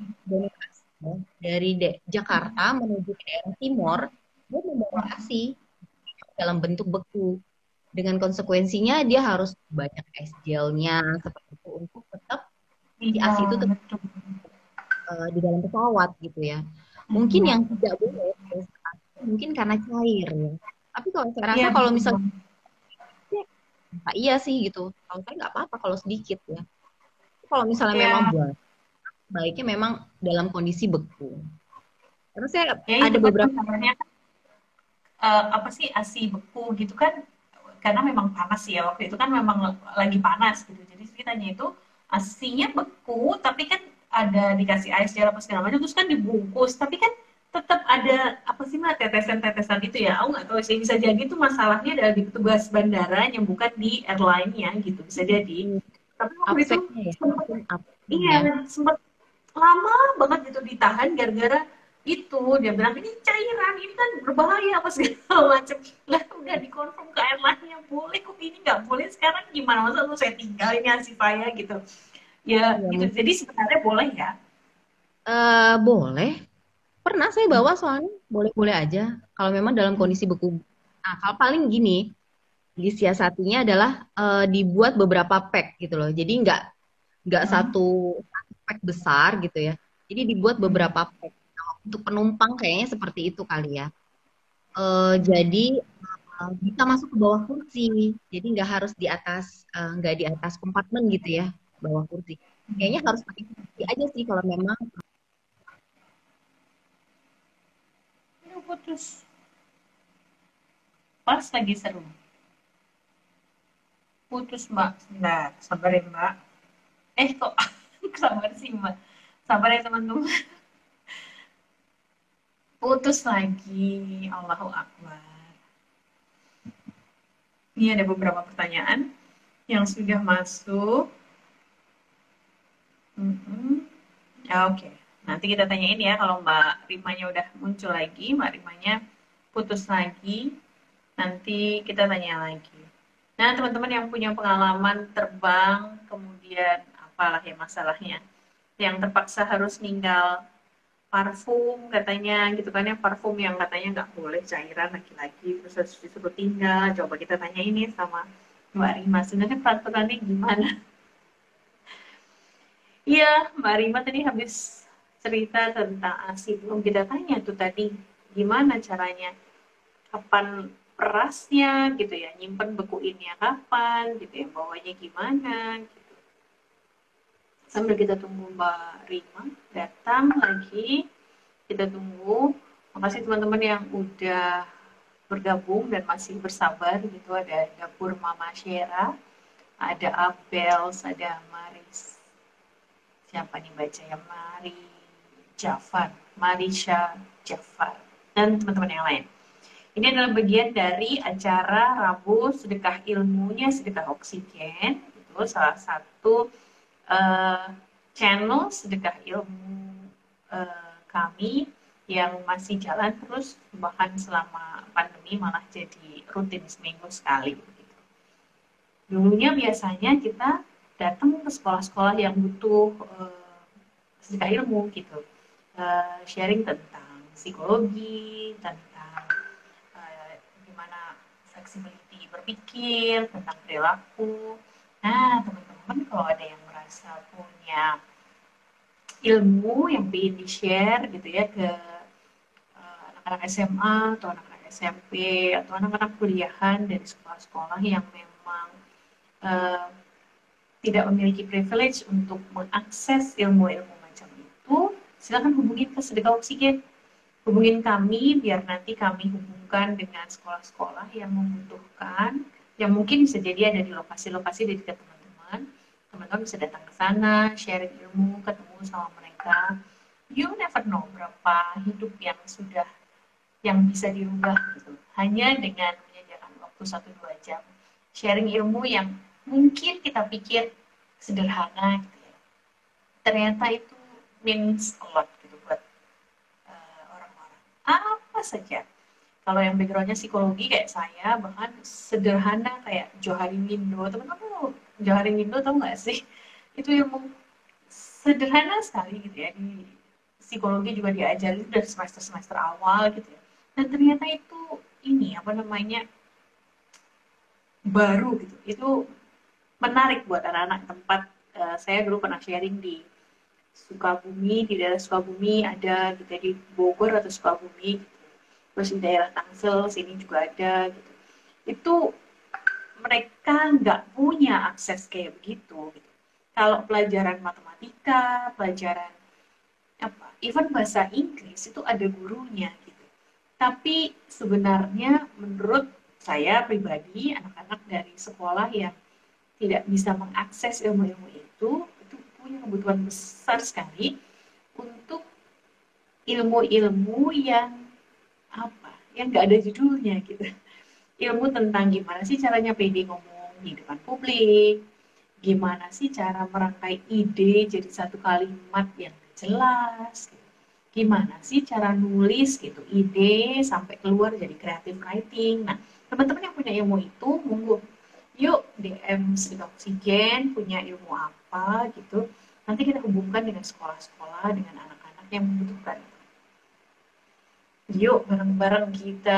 dari Jakarta menuju ke daerah timur, dia membawa ASI dalam bentuk beku. Dengan konsekuensinya dia harus banyak es gelnya seperti itu untuk tetap si Iya, ASI itu betul. di dalam pesawat gitu ya. Mungkin yang tidak boleh mungkin karena cair ya. Tapi kalau saya rasa Iya, kalau betul. misalnya iya sih gitu. Kalau saya nggak apa-apa kalau sedikit ya. Kalau misalnya memang Iya, buat baiknya memang dalam kondisi beku. Karena saya ya ada itu kan beberapa sebenarnya apa sih ASI beku gitu kan karena memang panas ya waktu itu kan memang lagi panas gitu jadi ceritanya itu asinya beku tapi kan ada dikasih air segala apa segala macam terus kan dibungkus tapi kan tetap ada apa sih mah tetesan-tetesan itu ya. Aku nggak tahu sih, bisa jadi tuh masalahnya adalah di petugas bandara yang bukan di airline-nya gitu, bisa jadi. Hmm, Tapi waktu itu Apeknya ya, sempet, mungkin apeknya iya ya. sempet lama banget gitu ditahan gara-gara itu dia bilang ini cairan ini kan berbahaya apa segala macam lah udah dikonfirm ke airline-nya boleh kok ini nggak boleh sekarang gimana masa lu saya tinggal ini hasil saya gitu ya Ya, gitu jadi sebenarnya boleh ya. boleh. Pernah saya bawa soalnya boleh-boleh aja. Kalau memang dalam kondisi beku. Nah, kalau paling gini, disiasatinya adalah dibuat beberapa pack gitu loh. Jadi nggak satu pack besar gitu ya. Jadi dibuat beberapa pack. Nah, untuk penumpang kayaknya seperti itu kali ya. Jadi bisa masuk ke bawah kursi. Jadi nggak harus di atas, nggak di atas kompartemen gitu ya, bawah kursi. Kayaknya harus pakai kursi aja sih kalau memang. Aduh, putus pas lagi seru putus mbak sebentar sabar ya mbak kok sabar sih mbak sabar ya teman-teman putus lagi Allahu Akbar. Ini ada beberapa pertanyaan yang sudah masuk. Ya, oke. Nanti kita tanyain ya kalau Mbak Rimanya udah muncul lagi, Mbak Rimanya putus lagi, nanti kita tanya lagi. Nah, teman-teman yang punya pengalaman terbang, kemudian apalah ya masalahnya, yang terpaksa harus ninggal parfum katanya gitu kan ya, parfum yang katanya nggak boleh cairan laki-laki, terus harus disuruh tinggal. Coba kita tanya ini sama Mbak Rima, sebenarnya peraturannya gimana? Iya, Mbak Rima tadi habis cerita tentang ASI. Belum kita tanya tuh tadi, gimana caranya? Kapan perasnya gitu ya, nyimpen bekuinnya kapan gitu ya, bawanya gimana gitu. Sambil kita tunggu Mbak Rima datang lagi, kita tunggu. Makasih teman-teman yang udah bergabung dan masih bersabar gitu. Ada Dapur Mama Shera, ada Abel, ada Maris, siapa nih baca ya, Mari Jafar, Marisha Jafar, dan teman-teman yang lain. Ini adalah bagian dari acara Rabu Sedekah Ilmunya Sedekah Oksigen. Itu salah satu uh, channel sedekah ilmu kami yang masih jalan terus, bahkan selama pandemi malah jadi rutin seminggu sekali. Dulunya biasanya kita datang ke sekolah-sekolah yang butuh sedekah ilmu gitu, sharing tentang psikologi, tentang gimana flexibility berpikir, tentang perilaku. Nah, teman-teman kalau ada yang merasa punya ilmu yang ingin di-share gitu ya ke anak-anak SMA atau anak-anak SMP atau anak-anak kuliahan dari sekolah-sekolah yang memang uh, tidak memiliki privilege untuk mengakses ilmu-ilmu macam itu, silakan hubungi ke Sedekah Oksigen. Hubungin kami biar nanti kami hubungkan dengan sekolah-sekolah yang membutuhkan, yang mungkin bisa jadi ada di lokasi-lokasi di dekat teman-teman. Teman-teman bisa datang ke sana, sharing ilmu, ketemu sama mereka. You never know berapa hidup yang sudah yang bisa dirubah gitu. Hanya dengan menyediakan waktu 1-2 jam sharing ilmu yang mungkin kita pikir sederhana gitu ya. Ternyata itu means a lot gitu buat orang-orang. Apa saja. Kalau yang backgroundnya psikologi kayak saya, bahkan sederhana kayak Johari Windo. Teman-teman tahu Johari Windo tahu nggak sih? Itu yang sederhana sekali gitu ya. Di psikologi juga diajari dari semester-semester awal gitu ya. Dan ternyata itu ini apa namanya baru gitu. Itu menarik buat anak-anak tempat saya dulu pernah sharing di Sukabumi, di daerah Sukabumi ada gitu, di Bogor atau Sukabumi gitu. Terus di daerah Tangsel sini juga ada gitu. Itu mereka nggak punya akses kayak begitu gitu. Kalau pelajaran matematika, pelajaran apa, even bahasa Inggris itu ada gurunya gitu. Tapi sebenarnya menurut saya pribadi, anak-anak dari sekolah yang tidak bisa mengakses ilmu-ilmu itu punya kebutuhan besar sekali untuk ilmu-ilmu yang apa? Yang nggak ada judulnya gitu. Ilmu tentang gimana sih caranya pede ngomong di depan publik, gimana sih cara merangkai ide jadi satu kalimat yang jelas, gitu. Gimana sih cara nulis gitu, ide sampai keluar jadi creative writing. Nah, teman-teman yang punya ilmu itu, monggo yuk DM Sedekah Oksigen, punya ilmu apa gitu. Nanti kita hubungkan dengan sekolah-sekolah, dengan anak-anak yang membutuhkan. Yuk bareng-bareng kita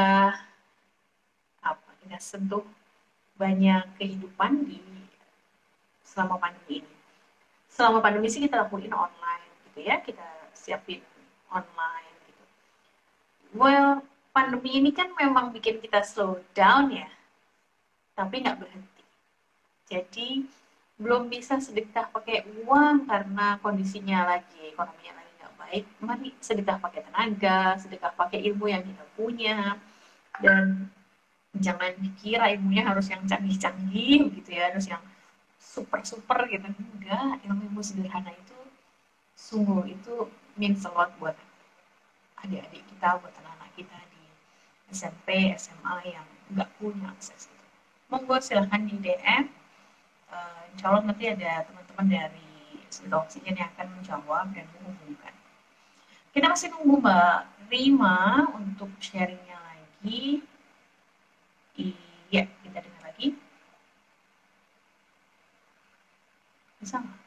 kita sentuh banyak kehidupan di selama pandemi ini. Selama pandemi sih kita lakuin online gitu ya, kita siapin online gitu. Well, pandemi ini kan memang bikin kita slow down ya, tapi nggak berhenti. Jadi belum bisa sedekah pakai uang karena kondisinya lagi, ekonominya lagi nggak baik. Mari sedekah pakai tenaga, sedekah pakai ilmu yang kita punya, dan jangan dikira ilmunya harus yang canggih-canggih gitu ya, harus yang super-super gitu. Enggak, ilmu-ilmu sederhana itu sungguh itu means a lot buat adik-adik kita, buat anak-anak kita di SMP, SMA yang nggak punya akses itu. Monggo silahkan di DM. Insya Allah nanti ada teman-teman dari Sedekah Oksigen yang akan menjawab dan menghubungkan. Kita masih nunggu Mbak Rima untuk sharingnya lagi. Iya, kita dengar lagi. Bisa nggak?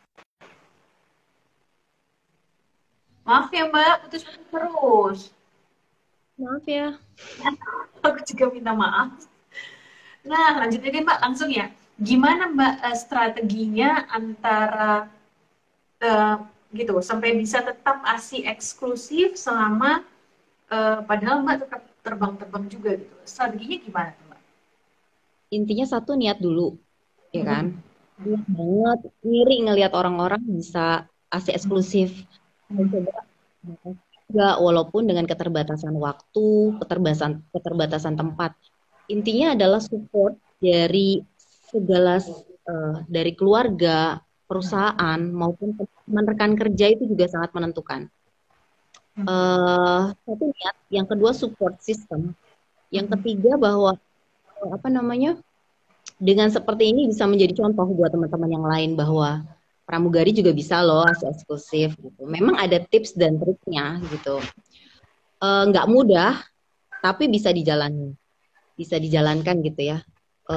Maaf ya Mbak, putus-putus terus. Maaf ya. Aku juga minta maaf. Nah, lanjut aja Mbak, langsung ya. Gimana Mbak strateginya antara uh, gitu sampai bisa tetap ASI eksklusif selama padahal Mbak tetap terbang-terbang juga gitu. Strateginya gimana tuh Mbak? Intinya satu, niat dulu, ya kan? Niat banget, ngiri ngelihat orang-orang bisa ASI eksklusif. Coba enggak, walaupun dengan keterbatasan waktu, keterbatasan tempat. Intinya adalah support dari segala dari keluarga, perusahaan maupun teman rekan kerja itu juga sangat menentukan. Satu niat, yang kedua support system, yang ketiga bahwa apa namanya, dengan seperti ini bisa menjadi contoh buat teman-teman yang lain bahwa pramugari juga bisa loh ASI eksklusif gitu. Memang ada tips dan triknya gitu. Nggak mudah, tapi bisa dijalankan gitu ya.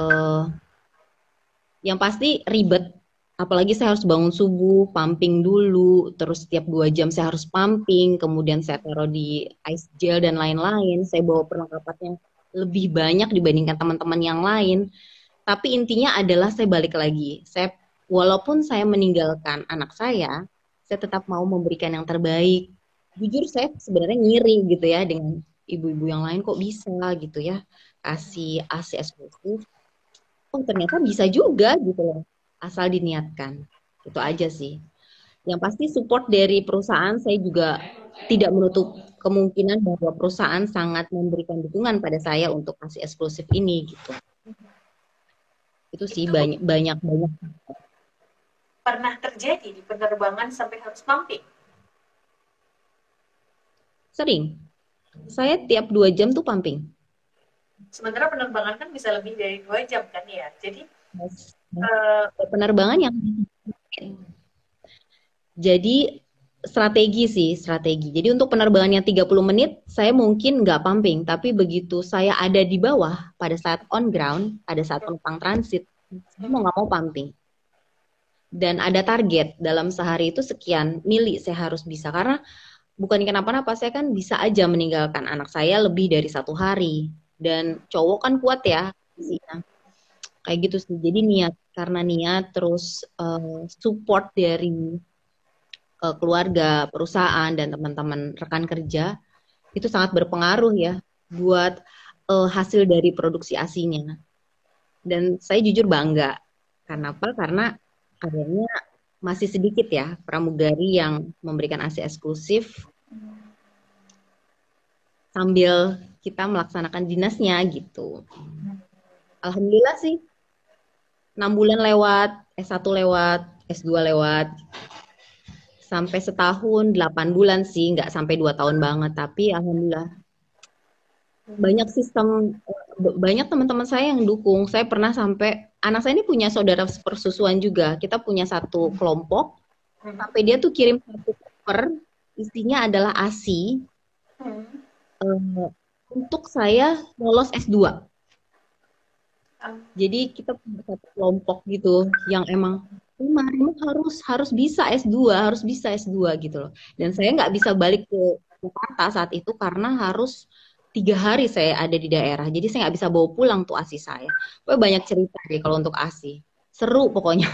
Yang pasti ribet, apalagi saya harus bangun subuh, pumping dulu, terus setiap 2 jam saya harus pumping, kemudian saya taruh di ice gel dan lain-lain, saya bawa perlengkapan yang lebih banyak dibandingkan teman-teman yang lain. Tapi intinya adalah saya balik lagi, walaupun saya meninggalkan anak saya tetap mau memberikan yang terbaik. Jujur saya sebenarnya ngiri gitu ya dengan ibu-ibu yang lain, kok bisa gitu ya kasih ASI eksklusif. Oh ternyata bisa juga gitu loh, asal diniatkan. Itu aja sih. Yang pasti support dari perusahaan, saya juga tidak menutup kemungkinan bahwa perusahaan sangat memberikan dukungan pada saya untuk kasih eksklusif ini gitu. Itu sih banyak. Pernah terjadi di penerbangan sampai harus pumping? Sering. Saya tiap 2 jam tuh pumping. Sementara penerbangan kan bisa lebih dari 2 jam kan ya. Jadi penerbangan yang jadi strategi. Jadi untuk penerbangan yang 30 menit saya mungkin nggak pumping, tapi begitu saya ada di bawah pada saat on ground, pada saat penumpang transit, saya mau nggak mau pumping. Dan ada target dalam sehari itu sekian mili saya harus bisa, karena bukan kenapa-napa, saya kan bisa aja meninggalkan anak saya lebih dari 1 hari. Dan cowok kan kuat ya, kayak gitu sih. Jadi karena niat, terus support dari keluarga, perusahaan, dan teman-teman rekan kerja, itu sangat berpengaruh ya buat hasil dari produksi ASI-nya. Dan saya jujur bangga. Kenapa? Karena kayaknya masih sedikit ya pramugari yang memberikan ASI eksklusif sambil kita melaksanakan dinasnya gitu. Alhamdulillah sih 6 bulan lewat, S1 lewat, S2 lewat. sampai setahun, 8 bulan sih, nggak sampai 2 tahun banget. Tapi alhamdulillah banyak banyak teman-teman saya yang dukung. Saya pernah sampai anak saya ini punya saudara persusuan juga. Kita punya satu kelompok, sampai dia tuh kirim satu koper, isinya adalah ASI eh, untuk saya lolos S2. Jadi kita punya satu kelompok gitu yang emang Rima harus bisa S2, harus bisa S2 gitu loh. Dan saya nggak bisa balik ke Jakarta saat itu karena harus 3 hari saya ada di daerah. Jadi saya nggak bisa bawa pulang tuh ASI saya. Pokoknya banyak cerita deh kalau untuk ASI. Seru pokoknya.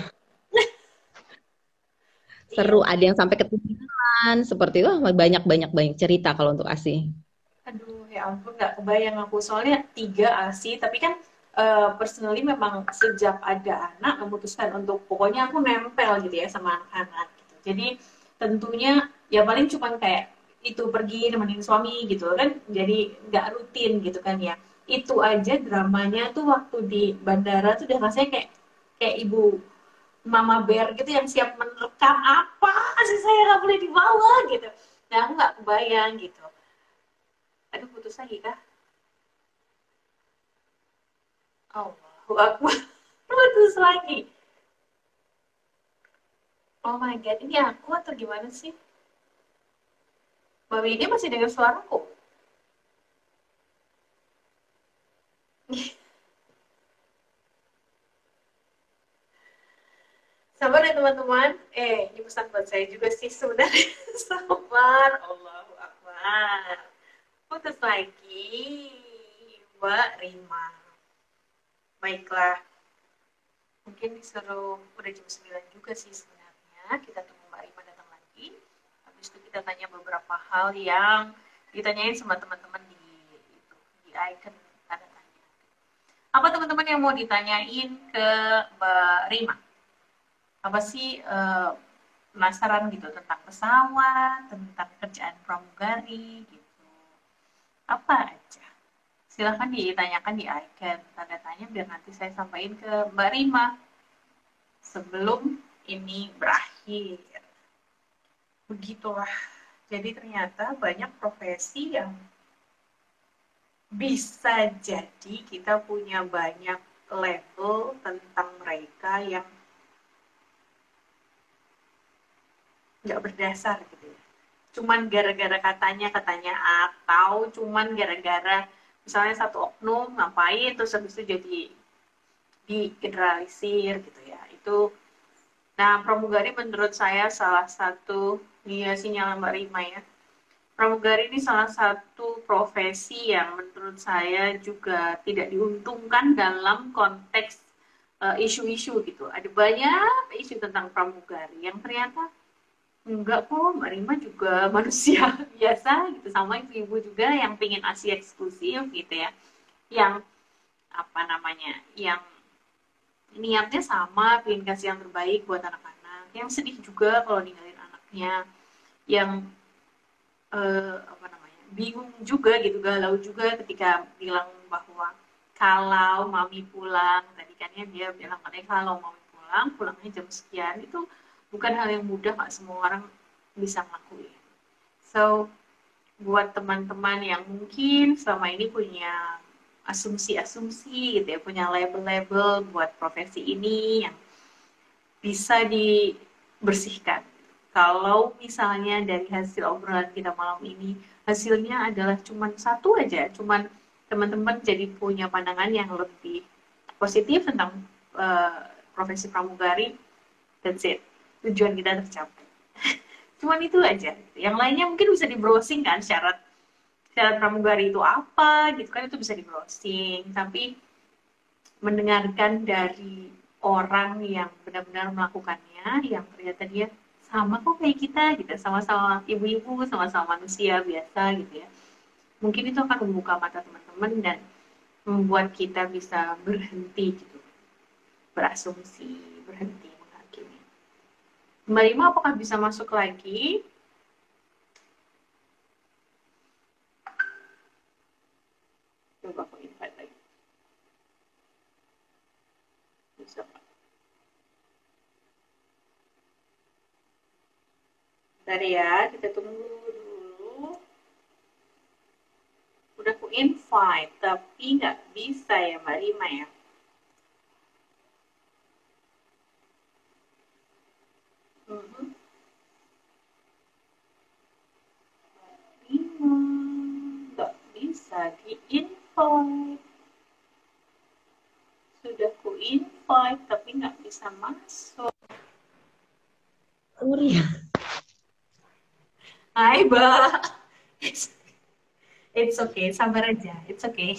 Iya. Seru. Ada yang sampai ketinggalan. Seperti itu. Banyak cerita kalau untuk ASI. Aduh, ya ampun, nggak kebayang aku. Soalnya 3 ASI, tapi kan personally memang sejak ada anak memutuskan untuk pokoknya aku nempel gitu ya sama anak-anak gitu. Jadi tentunya ya paling cuman kayak itu pergi nemenin suami gitu kan, jadi nggak rutin gitu kan ya. Itu aja dramanya tuh waktu di bandara tuh udah rasanya kayak kayak ibu mama bear gitu yang siap menerkam apa sih saya nggak boleh dibawa gitu. Nah aku nggak kebayang gitu. Aduh, putus lagi kah? Allahu Akbar. Putus lagi. Oh my God, ini aku atau gimana sih? Mbak ini masih dengar suaraku? Sabar ya teman-teman. Ini pesan buat saya juga sih sebenarnya. Sabar. Allahu Akbar. Putus lagi. Mbak Rima. Baiklah. Mungkin disuruh udah jam 9 juga sih sebenarnya. Kita tunggu Mbak Rima datang lagi. Habis itu kita tanya beberapa hal yang ditanyain sama teman-teman di icon tanda tanya. Apa teman-teman yang mau ditanyain ke Mbak Rima? Apa sih penasaran gitu tentang pesawat, tentang kerjaan pramugari gitu. Apa aja? Silahkan ditanyakan di icon tanda tanya biar nanti saya sampaikan ke Mbak Rima sebelum ini berakhir. Begitulah. Jadi ternyata banyak profesi yang bisa jadi kita punya banyak level tentang mereka yang nggak berdasar gitu ya. Cuman gara-gara katanya atau cuman gara-gara misalnya satu oknum ngapain terus habis itu jadi digeneralisir gitu ya. Itu nah pramugari menurut saya salah satu dia sinyal Mbak Rima ya. Pramugari ini salah satu profesi yang menurut saya juga tidak diuntungkan dalam konteks isu-isu gitu. Ada banyak isu tentang pramugari yang ternyata enggak kok, Mbak Rima juga manusia biasa gitu, sama ibu-ibu juga yang pengen ASI eksklusif gitu ya, yang apa namanya, yang niatnya sama, pengen kasih yang terbaik buat anak-anak, yang sedih juga kalau ninggalin anaknya, yang apa namanya, bingung juga gitu, galau juga ketika bilang bahwa kalau mami pulang, tadi kan ya dia bilang katanya kalau mami pulang, pulangnya jam sekian, itu bukan hal yang mudah, nggak semua orang bisa ngelakuin. So, buat teman-teman yang mungkin selama ini punya asumsi-asumsi gitu ya, punya label-label buat profesi ini yang bisa dibersihkan. Kalau misalnya dari hasil obrolan kita malam ini, hasilnya adalah cuma satu aja, cuman teman-teman jadi punya pandangan yang lebih positif tentang profesi pramugari, that's it. Tujuan kita tercapai. Cuman itu aja. Yang lainnya mungkin bisa di browsing kan, syarat syarat pramugari itu apa gitu kan, itu bisa di browsing. Tapi mendengarkan dari orang yang benar-benar melakukannya, yang ternyata dia sama kok kayak kita gitu, sama-sama ibu-ibu, sama-sama manusia biasa gitu ya. Mungkin itu akan membuka mata teman-teman dan membuat kita bisa berhenti gitu, berasumsi, berhenti menghakimi. Mbak Rima apakah bisa masuk lagi? Coba aku invite lagi. Bisa Pak? Tadi ya, kita tunggu dulu. Udah ku invite, tapi nggak bisa ya Mbak Rima ya. Mhm. Rima, nggak bisa di-invite. Sudah ku invite, tapi nggak bisa masuk. Sorry ya. Hai Mbak. It's okay, sabar aja. It's okay.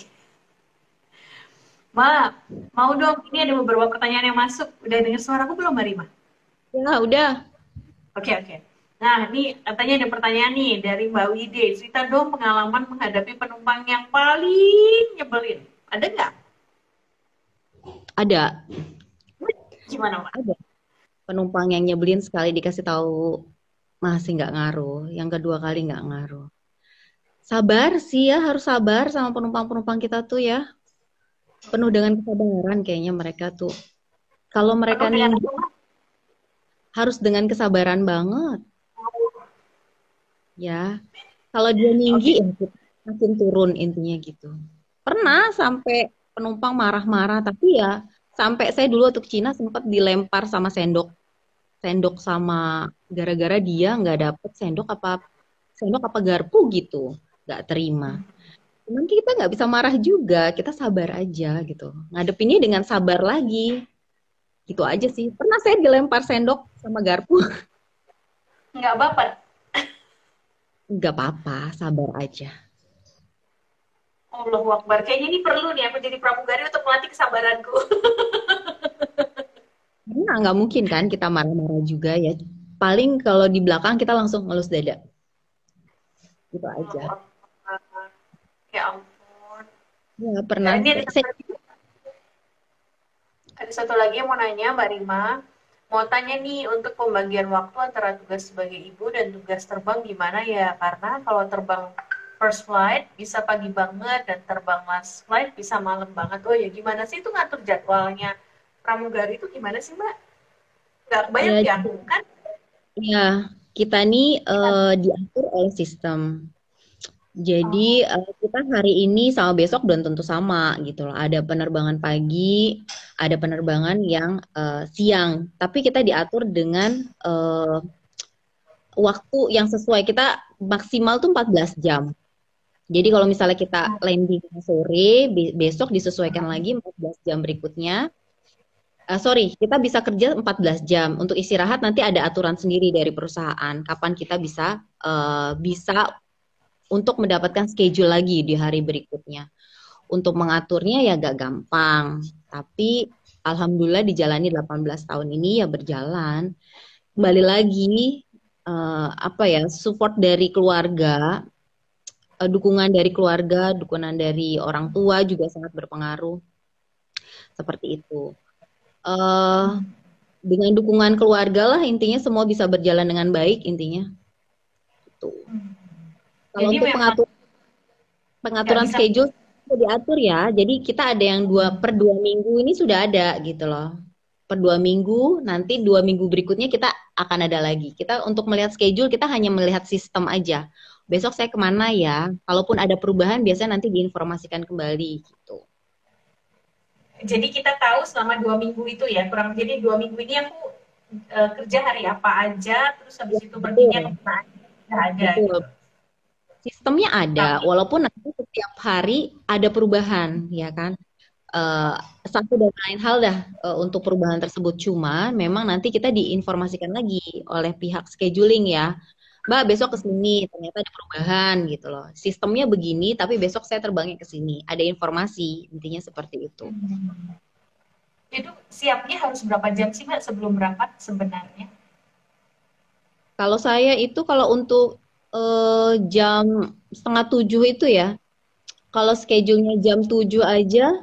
Mbak, mau dong, ini ada beberapa pertanyaan yang masuk. Udah dengar suaraku belum Mbak Rima? Ya, udah. Oke, oke. Nah, ini katanya ada pertanyaan nih dari Mbak Wide. Cerita dong pengalaman menghadapi penumpang yang paling nyebelin. Ada nggak? Ada. Gimana, Mbak? Ada. Penumpang yang nyebelin sekali dikasih tahu masih nggak ngaruh. Yang kedua kali nggak ngaruh. Sabar sih ya, harus sabar sama penumpang-penumpang kita tuh ya. Penuh dengan kesabaran kayaknya mereka tuh. Kalau Penuh mereka dengan ninggi, harus dengan kesabaran banget. Ya, kalau dia oke. tinggi ya kita makin turun intinya gitu. Pernah sampai penumpang marah-marah, tapi ya sampai saya dulu waktu ke Cina sempat dilempar sama sendok, sendok sama gara-gara dia nggak dapet sendok apa garpu gitu, nggak terima. Cuman kita nggak bisa marah juga, kita sabar aja gitu. Ngadepinnya dengan sabar lagi, gitu aja sih. Pernah saya dilempar sendok sama garpu, Nggak baper. nggak apa-apa, sabar aja. Allahu Akbar. Kayaknya ini perlu nih aku jadi pramugari untuk melatih kesabaranku. Karena nggak mungkin kan kita marah-marah juga ya. Paling kalau di belakang kita langsung ngelus dada. Gitu aja. Allahu Akbar. Ya ampun. Ya, Ya, pernah. ini ada satu lagi yang mau nanya Mbak Rima. Mau tanya nih untuk pembagian waktu antara tugas sebagai ibu dan tugas terbang gimana ya? Karena kalau terbang first flight bisa pagi banget dan terbang last flight bisa malam banget. Oh ya gimana sih itu ngatur jadwalnya pramugari itu gimana sih Mbak? Nggak kebayang Ya, ya aku kan? ya kita nih diatur oleh sistem. Jadi Oh, kita hari ini sama besok belum tentu sama gitu loh. Ada penerbangan pagi, ada penerbangan yang siang. Tapi kita diatur dengan waktu yang sesuai. Kita maksimal tuh 14 jam. Jadi kalau misalnya kita landing sore, besok disesuaikan lagi 14 jam berikutnya. Sorry, kita bisa kerja 14 jam. Untuk istirahat nanti ada aturan sendiri dari perusahaan. Kapan kita bisa untuk mendapatkan schedule lagi di hari berikutnya. Untuk mengaturnya ya gak gampang. Tapi alhamdulillah dijalani 18 tahun ini ya berjalan. Kembali lagi support dari keluarga, dukungan dari keluarga, dukungan dari orang tua juga sangat berpengaruh. Seperti itu. Dengan dukungan keluarga lah intinya semua bisa berjalan dengan baik intinya. Itu. Kalau jadi untuk memang nggak pengaturan bisa. schedule sudah diatur ya. Jadi kita ada yang 2/2 minggu ini sudah ada gitu loh. Per 2 minggu, nanti 2 minggu berikutnya kita akan ada lagi. Kita untuk melihat schedule kita hanya melihat sistem aja. Besok saya kemana ya? Kalaupun ada perubahan biasanya nanti diinformasikan kembali gitu. Jadi kita tahu selama 2 minggu itu ya kurang. Jadi 2 minggu ini aku kerja hari apa aja, terus habis Ya, itu perginya betul, kemana nggak ada betul. gitu. Sistemnya ada, Tapi walaupun nanti setiap hari ada perubahan, ya kan? Eh, Satu dan lain hal dah untuk perubahan tersebut. Cuma memang nanti kita diinformasikan lagi oleh pihak scheduling ya. Mbak, besok ke sini, ternyata ada perubahan gitu loh. Sistemnya begini, tapi besok saya terbangnya ke sini. Ada informasi, intinya seperti itu. itu siapnya harus berapa jam sih Mbak sebelum berangkat sebenarnya? Kalau saya itu kalau untuk jam 6:30 itu ya, kalau schedule-nya jam 7 aja,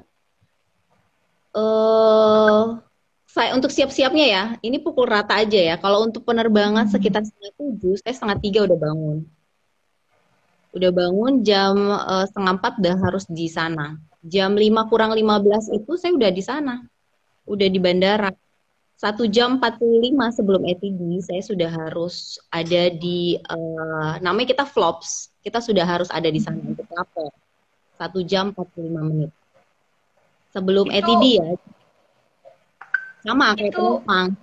eh saya untuk siap-siapnya ya, ini pukul rata aja ya. Kalau untuk penerbangan sekitar 6:30, saya 2:30 udah bangun. Udah bangun jam 3:30 udah harus di sana. Jam 5 kurang 15 itu saya udah di sana, udah di bandara. 1 jam 45 sebelum ETD, saya sudah harus ada di, namanya kita flops, kita sudah harus ada di sana untuk lapor. 1 jam 45 menit. Sebelum Itu ETD ya, sama kayak itu penumpang.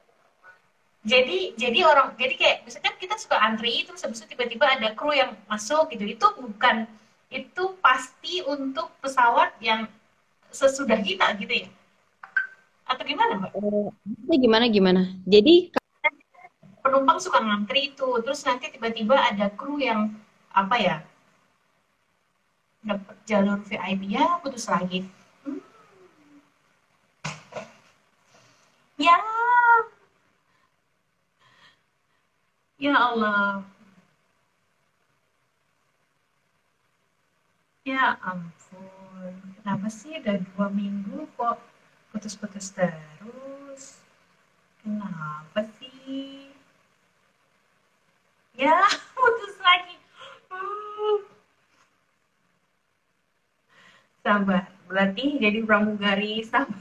jadi kayak misalkan kita suka antri terus habis itu tiba-tiba ada kru yang masuk gitu. Itu bukan, itu pasti untuk pesawat yang sesudah kita gitu ya? Atau gimana, Mbak? Gimana? Jadi, Penumpang suka ngantri itu, terus nanti tiba-tiba ada kru yang apa ya, dapat jalur VIP ya putus lagi. Hmm, ya, ya Allah, ya ampun, kenapa sih udah 2 minggu kok putus-putus terus? Kenapa sih? Ya, putus lagi. Hmm, sabar, berarti jadi pramugari sabar.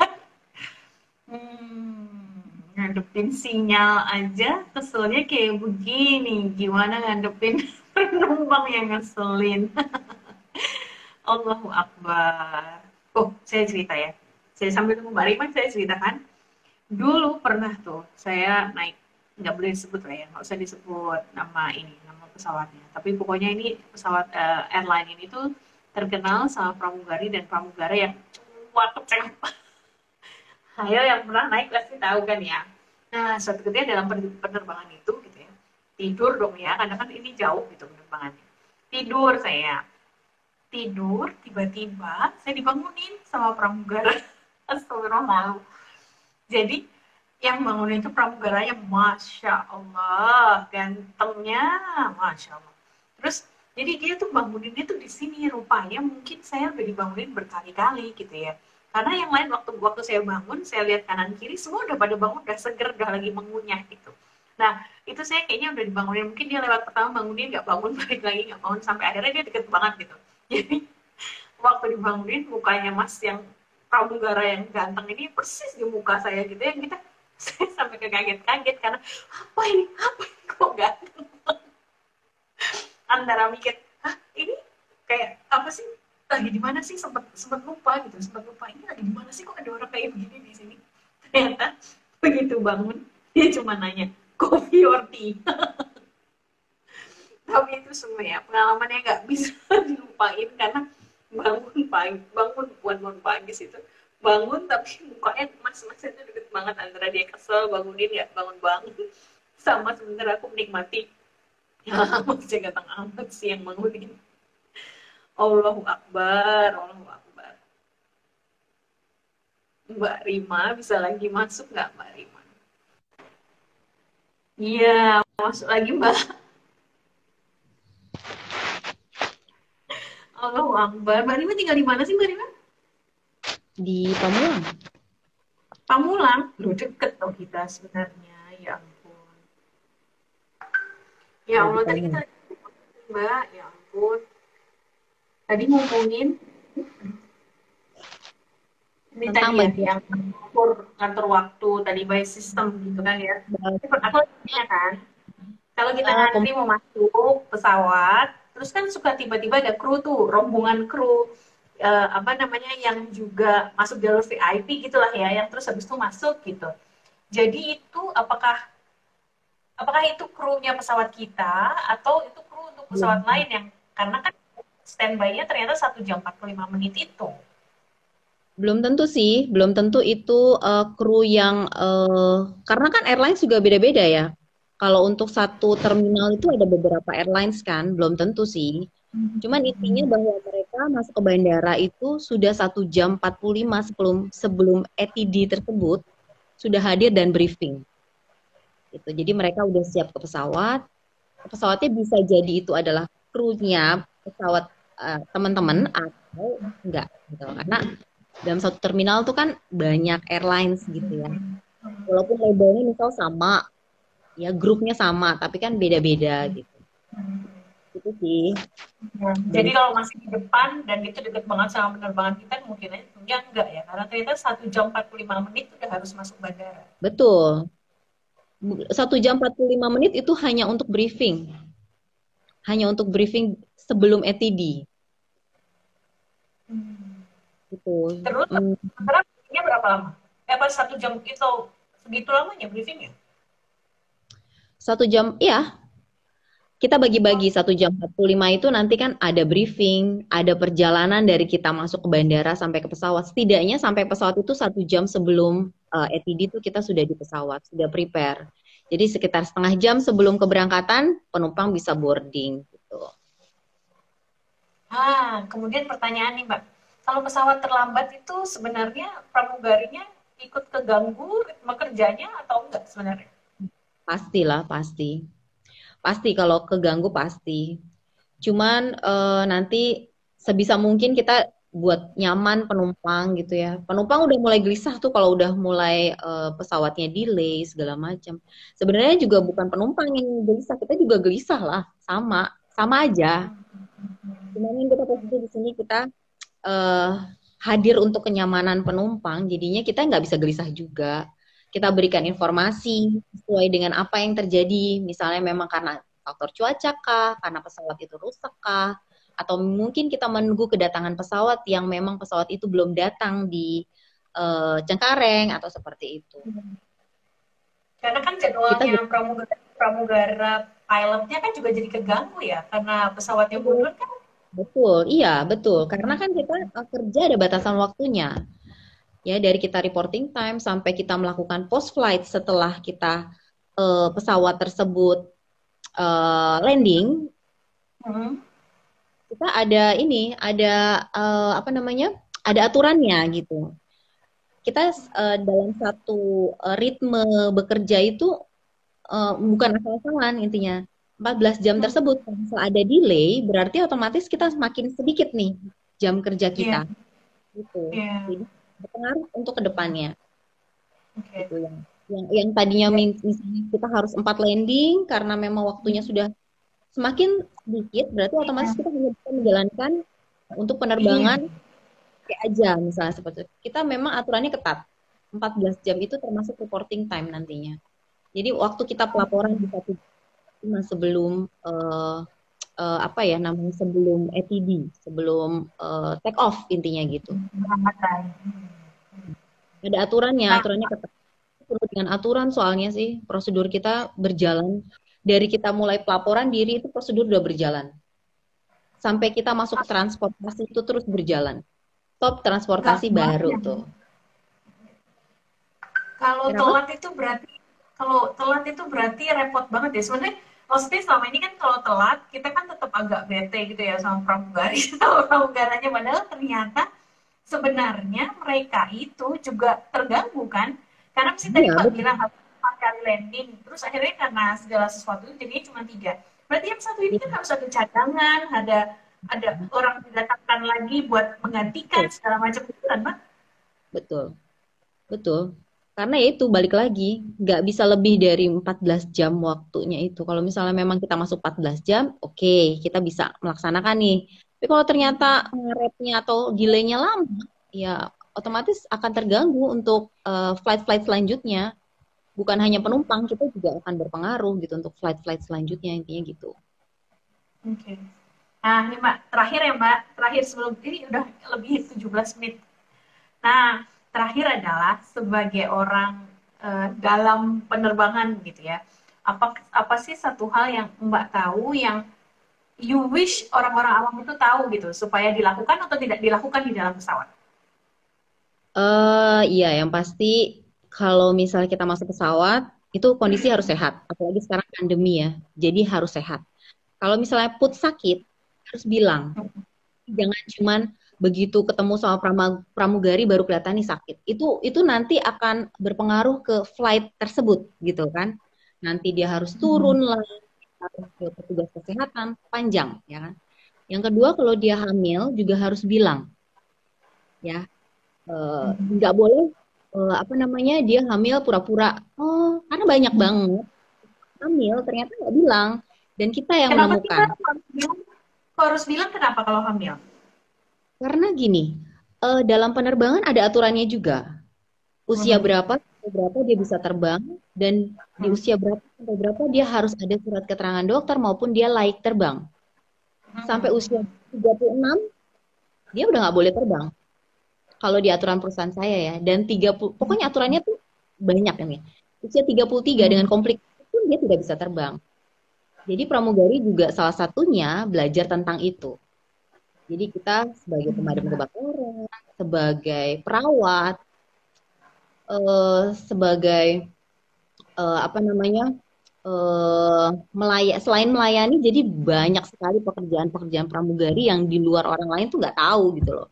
Ngadepin sinyal aja keselnya kayak begini. Gimana ngadepin penumpang yang ngeselin? Allahu Akbar. Oh, saya cerita ya. Saya sambil tunggu Mbak Rima, saya ceritakan. Dulu pernah tuh, saya naik, nggak boleh disebut lah ya, nggak usah disebut nama ini, nama pesawatnya. Tapi pokoknya ini pesawat airline ini tuh terkenal sama pramugari dan pramugara yang cakep. Ayo yang pernah naik pasti tahu kan ya. Nah, suatu ketika dalam penerbangan itu gitu ya, tidur dong ya, karena kan ini jauh gitu penerbangannya. Tidur saya, tidur tiba-tiba saya dibangunin sama pramugara. Astagfirullah. Jadi yang bangunin itu pramugaranya, masya Allah, gantengnya, masya Allah. Terus jadi dia tuh banguninnya tuh di sini, rupanya mungkin saya udah dibangunin berkali-kali gitu ya. Karena yang lain waktu saya bangun, saya lihat kanan kiri semua udah pada bangun, udah seger, udah lagi mengunyah gitu. Nah, itu saya kayaknya udah dibangunin, mungkin dia lewat pertama bangunin, nggak bangun, balik lagi nggak bangun, sampai akhirnya dia deket banget gitu. Jadi waktu dibangunin, mukanya mas yang pramugara yang ganteng ini persis di muka saya gitu ya, kita saya sampai kekaget-kaget karena apa ini kok ganteng, antara mikir, hah ini kayak apa sih, lagi di mana sih, sempat sempat lupa gitu, sempat lupa ini lagi di mana sih, kok ada orang kayak begini di sini. Ternyata begitu bangun dia cuma nanya coffee or tea. Tapi itu semua ya pengalamannya nggak bisa dilupain, karena bangun bukan bangun pagi situ, bangun tapi mukanya mas itu deket banget, antara dia kesel bangunin ya bangun bangun, sama sebentar aku menikmati ya masih ganteng amat sih yang bangunin. Allahu Akbar, Allahu Akbar. Mbak Rima bisa lagi masuk nggak, Mbak Rima? Iya, masuk lagi Mbak. Allahu Akbar. Mbak Rima tinggal di mana sih, Mbak Rima? di Pamulang. Pamulang. Loh, deket dong kita sebenarnya. Ya ampun. Ya Allah, tadi kita Mbak, ya ampun. Tadi ngomongin ini Tentang tadi ya, bagian yang ngatur waktu tadi by system gitu kan ya. Aku tanya kan, kalau kita ngantri mau masuk pesawat, terus kan suka tiba-tiba ada kru tuh, rombongan kru apa namanya yang juga masuk jalur VIP gitulah ya, yang terus habis itu masuk gitu. Jadi itu apakah itu krunya pesawat kita atau itu kru untuk pesawat lain yang, karena kan standby-nya ternyata 1 jam 45 menit itu. Belum tentu sih, belum tentu itu kru yang karena kan airlines juga beda-beda ya. Kalau untuk satu terminal itu ada beberapa airlines kan, belum tentu sih. Cuman intinya bahwa mereka masuk ke bandara itu sudah 1 jam 45 sebelum ETD tersebut sudah hadir dan briefing. Gitu. Jadi mereka udah siap ke pesawat. Pesawatnya bisa jadi itu adalah krunya pesawat teman-teman atau enggak gitu. Karena dalam satu terminal tuh kan banyak airlines gitu ya. Walaupun labelnya misal sama, ya grupnya sama, tapi kan beda-beda gitu. Itu sih. Jadi Dan kalau masih di depan dan itu deket banget sama penerbangan kita, mungkin aja enggak ya, karena ternyata 1 jam 45 menit udah harus masuk bandara. betul. 1 jam 45 menit itu hanya untuk briefing sebelum ETD Hmm. gitu. Terus sementara briefingnya berapa lama? Apa 1 jam itu segitu lamanya briefingnya? 1 jam, ya kita Oh, bagi-bagi 1 jam 45 itu nanti kan ada briefing, ada perjalanan dari kita masuk ke bandara sampai ke pesawat. Setidaknya sampai pesawat itu 1 jam sebelum ETD itu kita sudah di pesawat, sudah prepare. Jadi sekitar setengah jam sebelum keberangkatan penumpang bisa boarding gitu. kemudian pertanyaan nih Mbak, kalau pesawat terlambat itu sebenarnya pramugarinya ikut keganggu ritme kerjanya atau enggak sebenarnya? Pastilah, pasti. Pasti kalau keganggu pasti. Cuman nanti sebisa mungkin kita buat nyaman penumpang gitu ya. Penumpang udah mulai gelisah tuh kalau udah mulai pesawatnya delay segala macam. Sebenarnya juga bukan penumpang yang gelisah, kita juga gelisah lah, sama, sama aja. Cuman yang kita posisi di sini kita eh, hadir untuk kenyamanan penumpang, jadinya kita nggak bisa gelisah juga. Kita berikan informasi sesuai dengan apa yang terjadi, misalnya memang karena faktor cuaca kah, karena pesawat itu rusak kah, atau mungkin kita menunggu kedatangan pesawat yang memang pesawat itu belum datang di Cengkareng atau seperti itu. Karena kan Kita jadwalnya pramugara pilotnya kan juga jadi keganggu ya, karena pesawatnya betul, mundur kan. betul, iya betul, karena kan kita kerja ada batasan waktunya. Ya dari kita reporting time sampai kita melakukan post flight setelah kita pesawat tersebut landing, Hmm. kita ada ini, ada apa namanya, ada aturannya gitu. Kita dalam satu ritme bekerja itu bukan asal-asalan intinya. 14 jam tersebut kalau ada delay berarti otomatis kita semakin sedikit nih jam kerja Iya, kita gitu. iya, Jadi berpengaruh untuk kedepannya. oke. Gitu yang tadinya misalnya kita harus 4 landing karena memang waktunya sudah semakin sedikit berarti otomatis Iya, kita hanya bisa menjalankan untuk iya. penerbangan kayak aja misalnya seperti itu. Kita memang aturannya ketat, 14 jam itu termasuk reporting time nantinya, jadi waktu kita pelaporan di satu jam sebelum apa ya namanya, sebelum ETD, sebelum take off intinya gitu. Pengamatan. Ada aturannya, Nah, aturannya ketat. Perlu dengan aturan soalnya sih prosedur kita berjalan dari kita mulai pelaporan diri itu prosedur udah berjalan sampai kita masuk transportasi itu terus berjalan. Top nggak transportasi baru kebayang. tuh. Kalau Kenapa? telat itu berarti, repot banget ya. Sebenarnya maksudnya selama ini kan kalau telat kita kan tetap agak bete gitu ya sama pramugari sama pramugaranya, padahal ternyata sebenarnya mereka itu juga terganggu kan, karena mesti tadi Iya, Mbak betul. bilang harus 4 kali landing, terus akhirnya karena segala sesuatu itu jadinya cuma 3. Berarti yang satu ini Iya, kan harus ada cadangan, ada orang didatangkan lagi buat menggantikan betul. segala macam itu kan Mbak. Betul. Betul. Karena ya itu balik lagi, nggak bisa lebih dari 14 jam waktunya itu. Kalau misalnya memang kita masuk 14 jam, oke, kita bisa melaksanakan nih. Tapi kalau ternyata ngaretnya atau delaynya lama, ya otomatis akan terganggu untuk flight-flight selanjutnya. Bukan hanya penumpang, kita juga akan berpengaruh gitu untuk flight-flight selanjutnya intinya gitu. Oke. Nah, ini Mbak, terakhir ya Mbak, terakhir sebelum ini udah lebih 17 menit. Nah, terakhir adalah sebagai orang dalam penerbangan gitu ya. Apa apa sih satu hal yang Mbak tahu yang you wish orang-orang awam itu tahu gitu supaya dilakukan atau tidak dilakukan di dalam pesawat? Iya, yang pasti kalau misalnya kita masuk pesawat, itu kondisi harus sehat. Apalagi sekarang pandemi ya, jadi harus sehat. Kalau misalnya put sakit, harus bilang. Jangan cuman begitu ketemu sama pramugari baru kelihatan nih sakit. Itu nanti akan berpengaruh ke flight tersebut gitu kan. Nanti dia harus turun lah, harus ke petugas kesehatan, panjang ya kan. Yang kedua kalau dia hamil juga harus bilang ya. Nggak boleh apa namanya dia hamil pura-pura. Oh, karena banyak banget hamil ternyata nggak bilang. Dan kita yang Kenapa sih Mbak menemukan. kok harus bilang kenapa kalau hamil? Karena gini, dalam penerbangan ada aturannya juga. Usia Mhm. berapa sampai berapa dia bisa terbang, dan di Mhm. usia berapa sampai berapa dia harus ada surat keterangan dokter maupun dia layak terbang. Sampai usia Mhm. 36 dia udah nggak boleh terbang. Kalau di aturan perusahaan saya ya, dan 30, pokoknya aturannya tuh banyak ini. Usia 33 dengan Mhm. komplikasi pun dia tidak bisa terbang. Jadi pramugari juga salah satunya belajar tentang itu. Jadi kita sebagai pemadam kebakaran, sebagai perawat, sebagai apa namanya, selain melayani, jadi banyak sekali pekerjaan-pekerjaan pramugari yang di luar orang lain tuh nggak tahu gitu loh.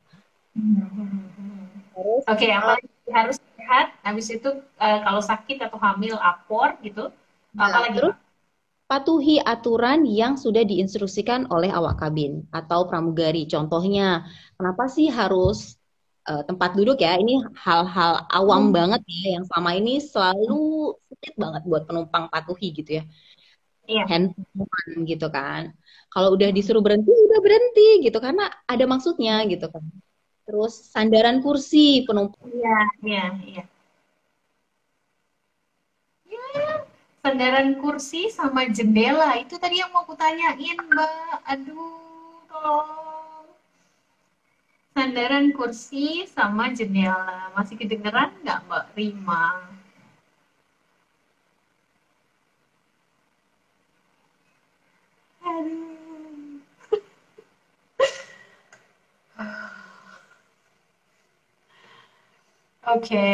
Terus, Oke, apalagi harus sehat, habis itu kalau sakit atau hamil apor gitu. nah, Apalagi terus Mbak? patuhi aturan yang sudah diinstruksikan oleh awak kabin atau pramugari. Contohnya, kenapa sih harus tempat duduk ya? Ini hal-hal awam banget ya, yang selama ini selalu sulit banget buat penumpang patuhi gitu ya. Iya. Handphone gitu kan. Kalau udah disuruh berhenti, udah berhenti gitu karena ada maksudnya gitu kan. Terus sandaran kursi penumpang. Iya, iya, iya. Sandaran kursi sama jendela itu tadi yang mau kutanyain Mbak. Aduh, tolong. Sandaran kursi sama jendela masih kedengeran nggak Mbak Rima? Aduh. Oke,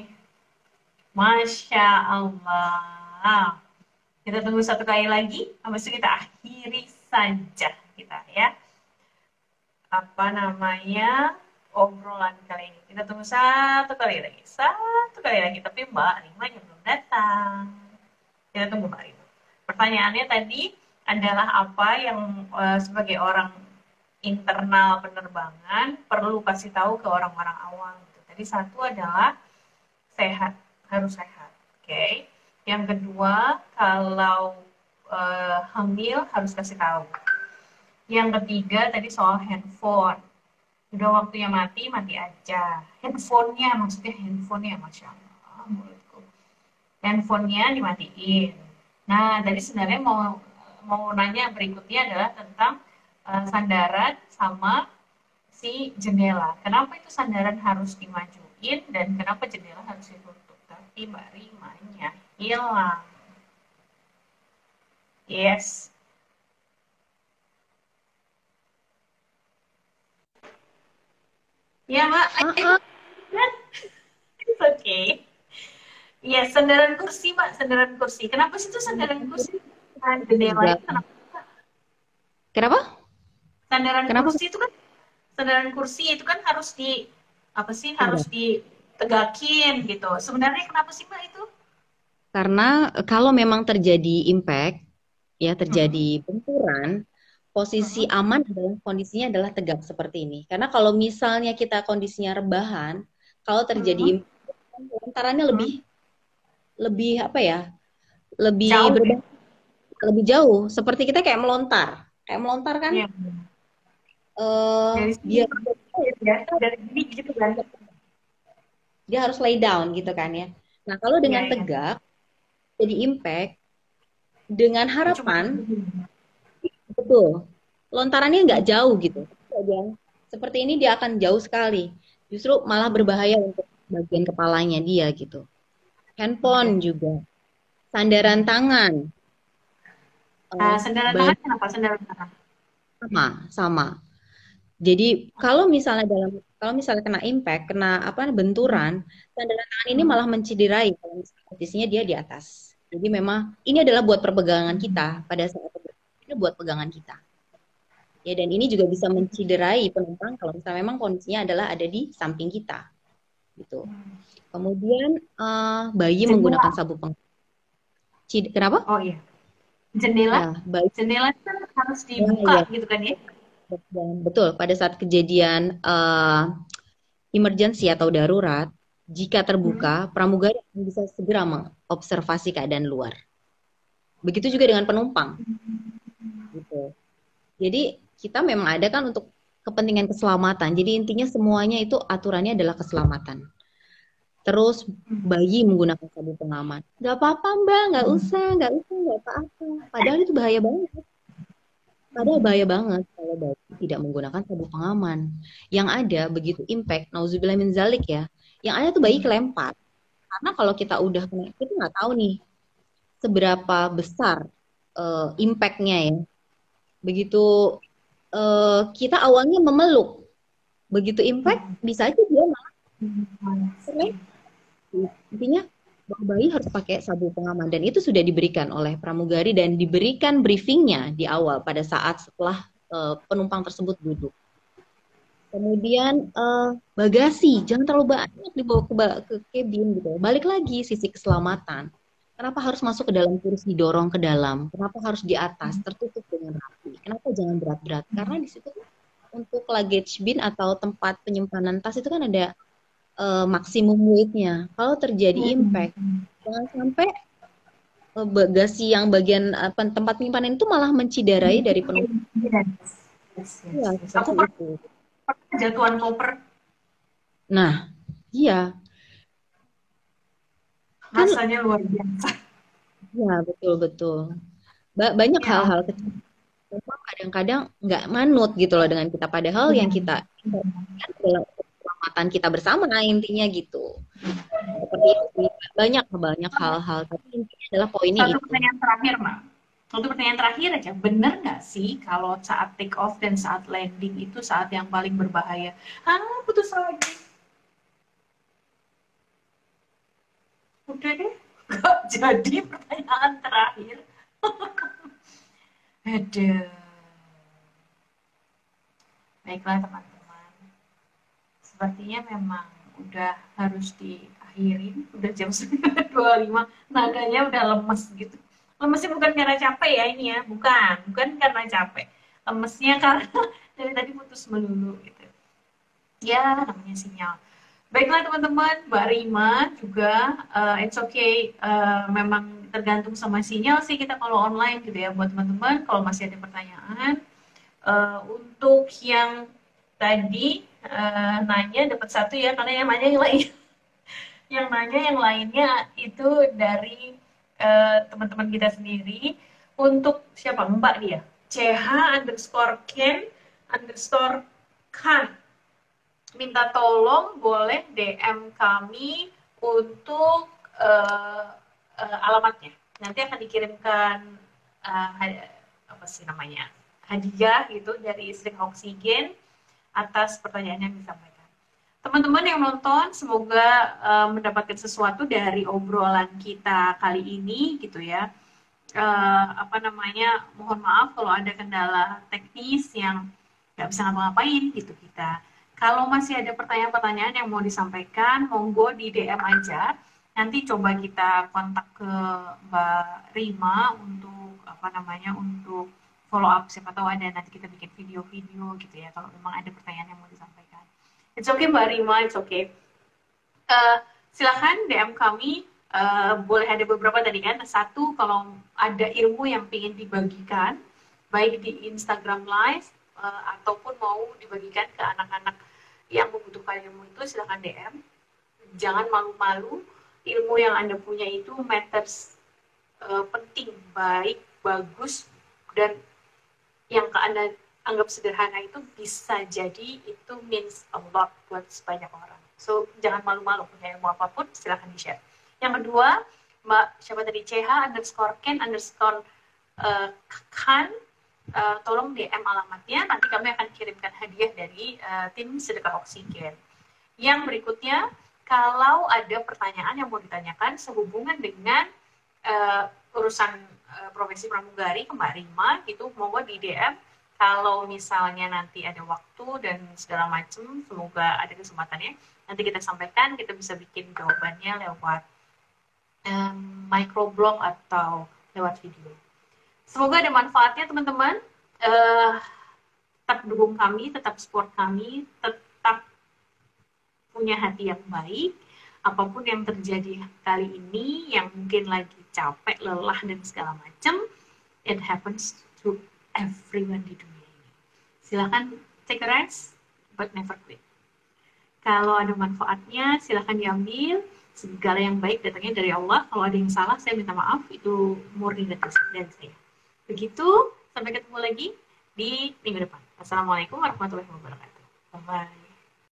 Masya Allah. Kita tunggu satu kali lagi, habis itu kita akhiri saja kita ya. Apa namanya obrolan kali ini. Kita tunggu satu kali lagi. Tapi Mbak Rima yang belum datang. Kita tunggu Mbak Rima. Pertanyaannya tadi adalah apa yang sebagai orang internal penerbangan perlu kasih tahu ke orang-orang awam. Gitu. Tadi satu adalah sehat, harus sehat. Oke. Okay. Yang kedua, kalau hamil harus kasih tahu. Yang ketiga tadi soal handphone. Udah waktunya mati, mati aja. Handphonenya, maksudnya handphonenya, Masya Allah, mulutku. Handphonenya dimatiin. Nah, tadi sebenarnya mau nanya berikutnya adalah tentang sandaran sama si jendela. Kenapa itu sandaran harus dimajuin dan kenapa jendela harus ditutup? Tapi Mbak Rimanya hilang. Yes. Ya, Mbak. Ah, ah, It's okay. Iya, sandaran kursi, Mbak, sandaran kursi. Kenapa sih itu sandaran kursi? Nah, itu jendela juga. itu kenapa? Kenapa? Sandaran Kenapa? kursi itu kan sandaran kursi itu kan harus di apa sih? Harus Iya. ditegakin gitu. Sebenarnya kenapa sih, Mbak itu? Karena kalau memang terjadi impact, ya terjadi Hmm. benturan, posisi Hmm. aman adalah kondisinya adalah tegak seperti ini. Karena kalau misalnya kita kondisinya rebahan, kalau terjadi Hmm. impact, lontarannya lebih Hmm. lebih apa ya? Lebih Jauh ya? berbahaya, lebih jauh. Seperti kita kayak melontar. Kayak melontar kan Iya. Dari sini dia ya, dari sini gitu kan? dia harus lay down gitu kan ya. Nah, kalau Iya, dengan iya. tegak jadi impact dengan Ya, cuma harapan betul lontarannya nggak jauh gitu. Seperti ini dia akan jauh sekali. Justru malah berbahaya untuk bagian kepalanya dia gitu. oke. Handphone juga, sandaran tangan, Nah, eh, sandaran baju tangan kenapa sandaran tangan? sama, sama. Jadi kalau misalnya kena impact, kena apa benturan, sandaran tangan ini malah menciderai kalau misalnya posisinya dia di atas. Jadi memang ini adalah buat perpegangan kita pada saat ini buat pegangan kita. Ya, dan ini juga bisa menciderai penumpang kalau misalnya memang kondisinya adalah ada di samping kita gitu. Kemudian bayi menggunakan Jendela. sabuk pengaman. Kenapa? Oh iya. Jendela. Ya, bayi. Jendela itu kan harus Ya, dibuka ya, gitu kan ya? betul. Pada saat kejadian emergency atau darurat, jika terbuka, Hmm. pramugari akan bisa segera mengobservasi keadaan luar. Begitu juga dengan penumpang. Jadi kita memang ada kan untuk kepentingan keselamatan. Jadi intinya semuanya itu aturannya adalah keselamatan. Terus bayi menggunakan sabun pengaman. Gak apa-apa Mbak, gak usah, gak apa-apa. Padahal itu bahaya banget. Padahal bahaya banget kalau bayi tidak menggunakan sabun pengaman. Yang ada begitu impact, nauzubillah min zalik ya. Yang ada tuh bayi kelempar. Karena kalau kita udah kena, kita nggak tahu nih seberapa besar impact-nya ya. Begitu kita awalnya memeluk, begitu impact bisa aja dia malah intinya bahwa bayi harus pakai sabun pengaman dan itu sudah diberikan oleh pramugari dan diberikan briefingnya di awal pada saat setelah penumpang tersebut duduk. Kemudian bagasi jangan terlalu banyak dibawa ke cabin gitu. Balik lagi sisi keselamatan. Kenapa harus masuk ke dalam kursi didorong ke dalam? Kenapa harus di atas tertutup dengan rapi? Kenapa jangan berat-berat? Karena di situ untuk luggage bin atau tempat penyimpanan tas itu kan ada maksimum weight-nya. Kalau terjadi impact, jangan sampai bagasi yang bagian tempat penyimpanan itu malah menciderai dari penumpang. Iya, aku pernah jatuhan koper. Nah, iya. Rasanya luar biasa. Ya, betul-betul. Banyak hal-hal kecil. Kadang-kadang nggak manut gitu loh dengan kita. Padahal yang kita adalah keselamatan kita bersama intinya gitu. Seperti itu. Banyak hal-hal. Tapi intinya adalah poinnya itu. Satu pertanyaan terakhir, Mak. Untuk pertanyaan terakhir aja, benar nggak sih kalau saat take off dan saat landing itu saat yang paling berbahaya? Putus lagi. Udah deh, nggak jadi pertanyaan terakhir. Aduh. Baiklah teman-teman, sepertinya memang udah harus diakhirin, udah jam 9.25, naganya udah lemes gitu. Lemesnya bukan karena capek ya ini ya, bukan karena capek. Lemesnya karena dari tadi putus melulu gitu. Ya, namanya sinyal. Baiklah teman-teman, Mbak Rima juga, it's okay, memang tergantung sama sinyal sih kita kalau online gitu ya. Buat teman-teman, kalau masih ada pertanyaan, untuk yang tadi nanya dapat satu ya, karena yang nanya yang lain yang nanya yang lainnya itu dari teman-teman kita sendiri. Untuk siapa? Mbak dia ch_ken_kan minta tolong boleh DM kami untuk alamatnya, nanti akan dikirimkan apa sih namanya, hadiah gitu dari Sring Oksigen atas pertanyaan yang disampaikan. Teman-teman yang nonton, semoga mendapatkan sesuatu dari obrolan kita kali ini gitu ya. Mohon maaf kalau ada kendala teknis yang nggak bisa ngapa-ngapain gitu kita. Kalau masih ada pertanyaan-pertanyaan yang mau disampaikan, monggo di DM aja. Nanti coba kita kontak ke Mbak Rima untuk untuk follow up, siapa tahu ada, nanti kita bikin video-video gitu ya kalau memang ada pertanyaan yang mau disampaikan. It's okay Mbak Rima, it's okay. Silahkan DM kami, boleh ada beberapa tadi kan. Satu, kalau ada ilmu yang ingin dibagikan, baik di Instagram Live, ataupun mau dibagikan ke anak-anak yang membutuhkan ilmu itu, silahkan DM. Jangan malu-malu, ilmu yang Anda punya itu matters, penting, baik, bagus, dan yang Anda anggap sederhana itu bisa jadi itu means a lot buat banyak orang. So, jangan malu-malu, punya ilmu apapun, silahkan di-share. Yang kedua, Mbak siapa tadi, ch_ken_kan, tolong DM alamatnya, nanti kami akan kirimkan hadiah dari tim Sedekah Oksigen. Yang berikutnya, kalau ada pertanyaan yang mau ditanyakan sehubungan dengan urusan profesi pramugari ke Mbak Rima, gitu, monggo di DM. Kalau misalnya nanti ada waktu dan segala macam, semoga ada kesempatannya, nanti kita sampaikan, kita bisa bikin jawabannya lewat microblog atau lewat video. Semoga ada manfaatnya teman-teman. Tetap dukung kami, tetap support kami, tetap punya hati yang baik. Apapun yang terjadi kali ini, yang mungkin lagi capek, lelah, dan segala macam, it happens to everyone di dunia. Silahkan take a rest, but never quit. Kalau ada manfaatnya, silahkan diambil. Segala yang baik datangnya dari Allah. Kalau ada yang salah, saya minta maaf. Itu murni dari saya. Begitu, sampai ketemu lagi di minggu depan. Assalamualaikum warahmatullahi wabarakatuh. Bye-bye.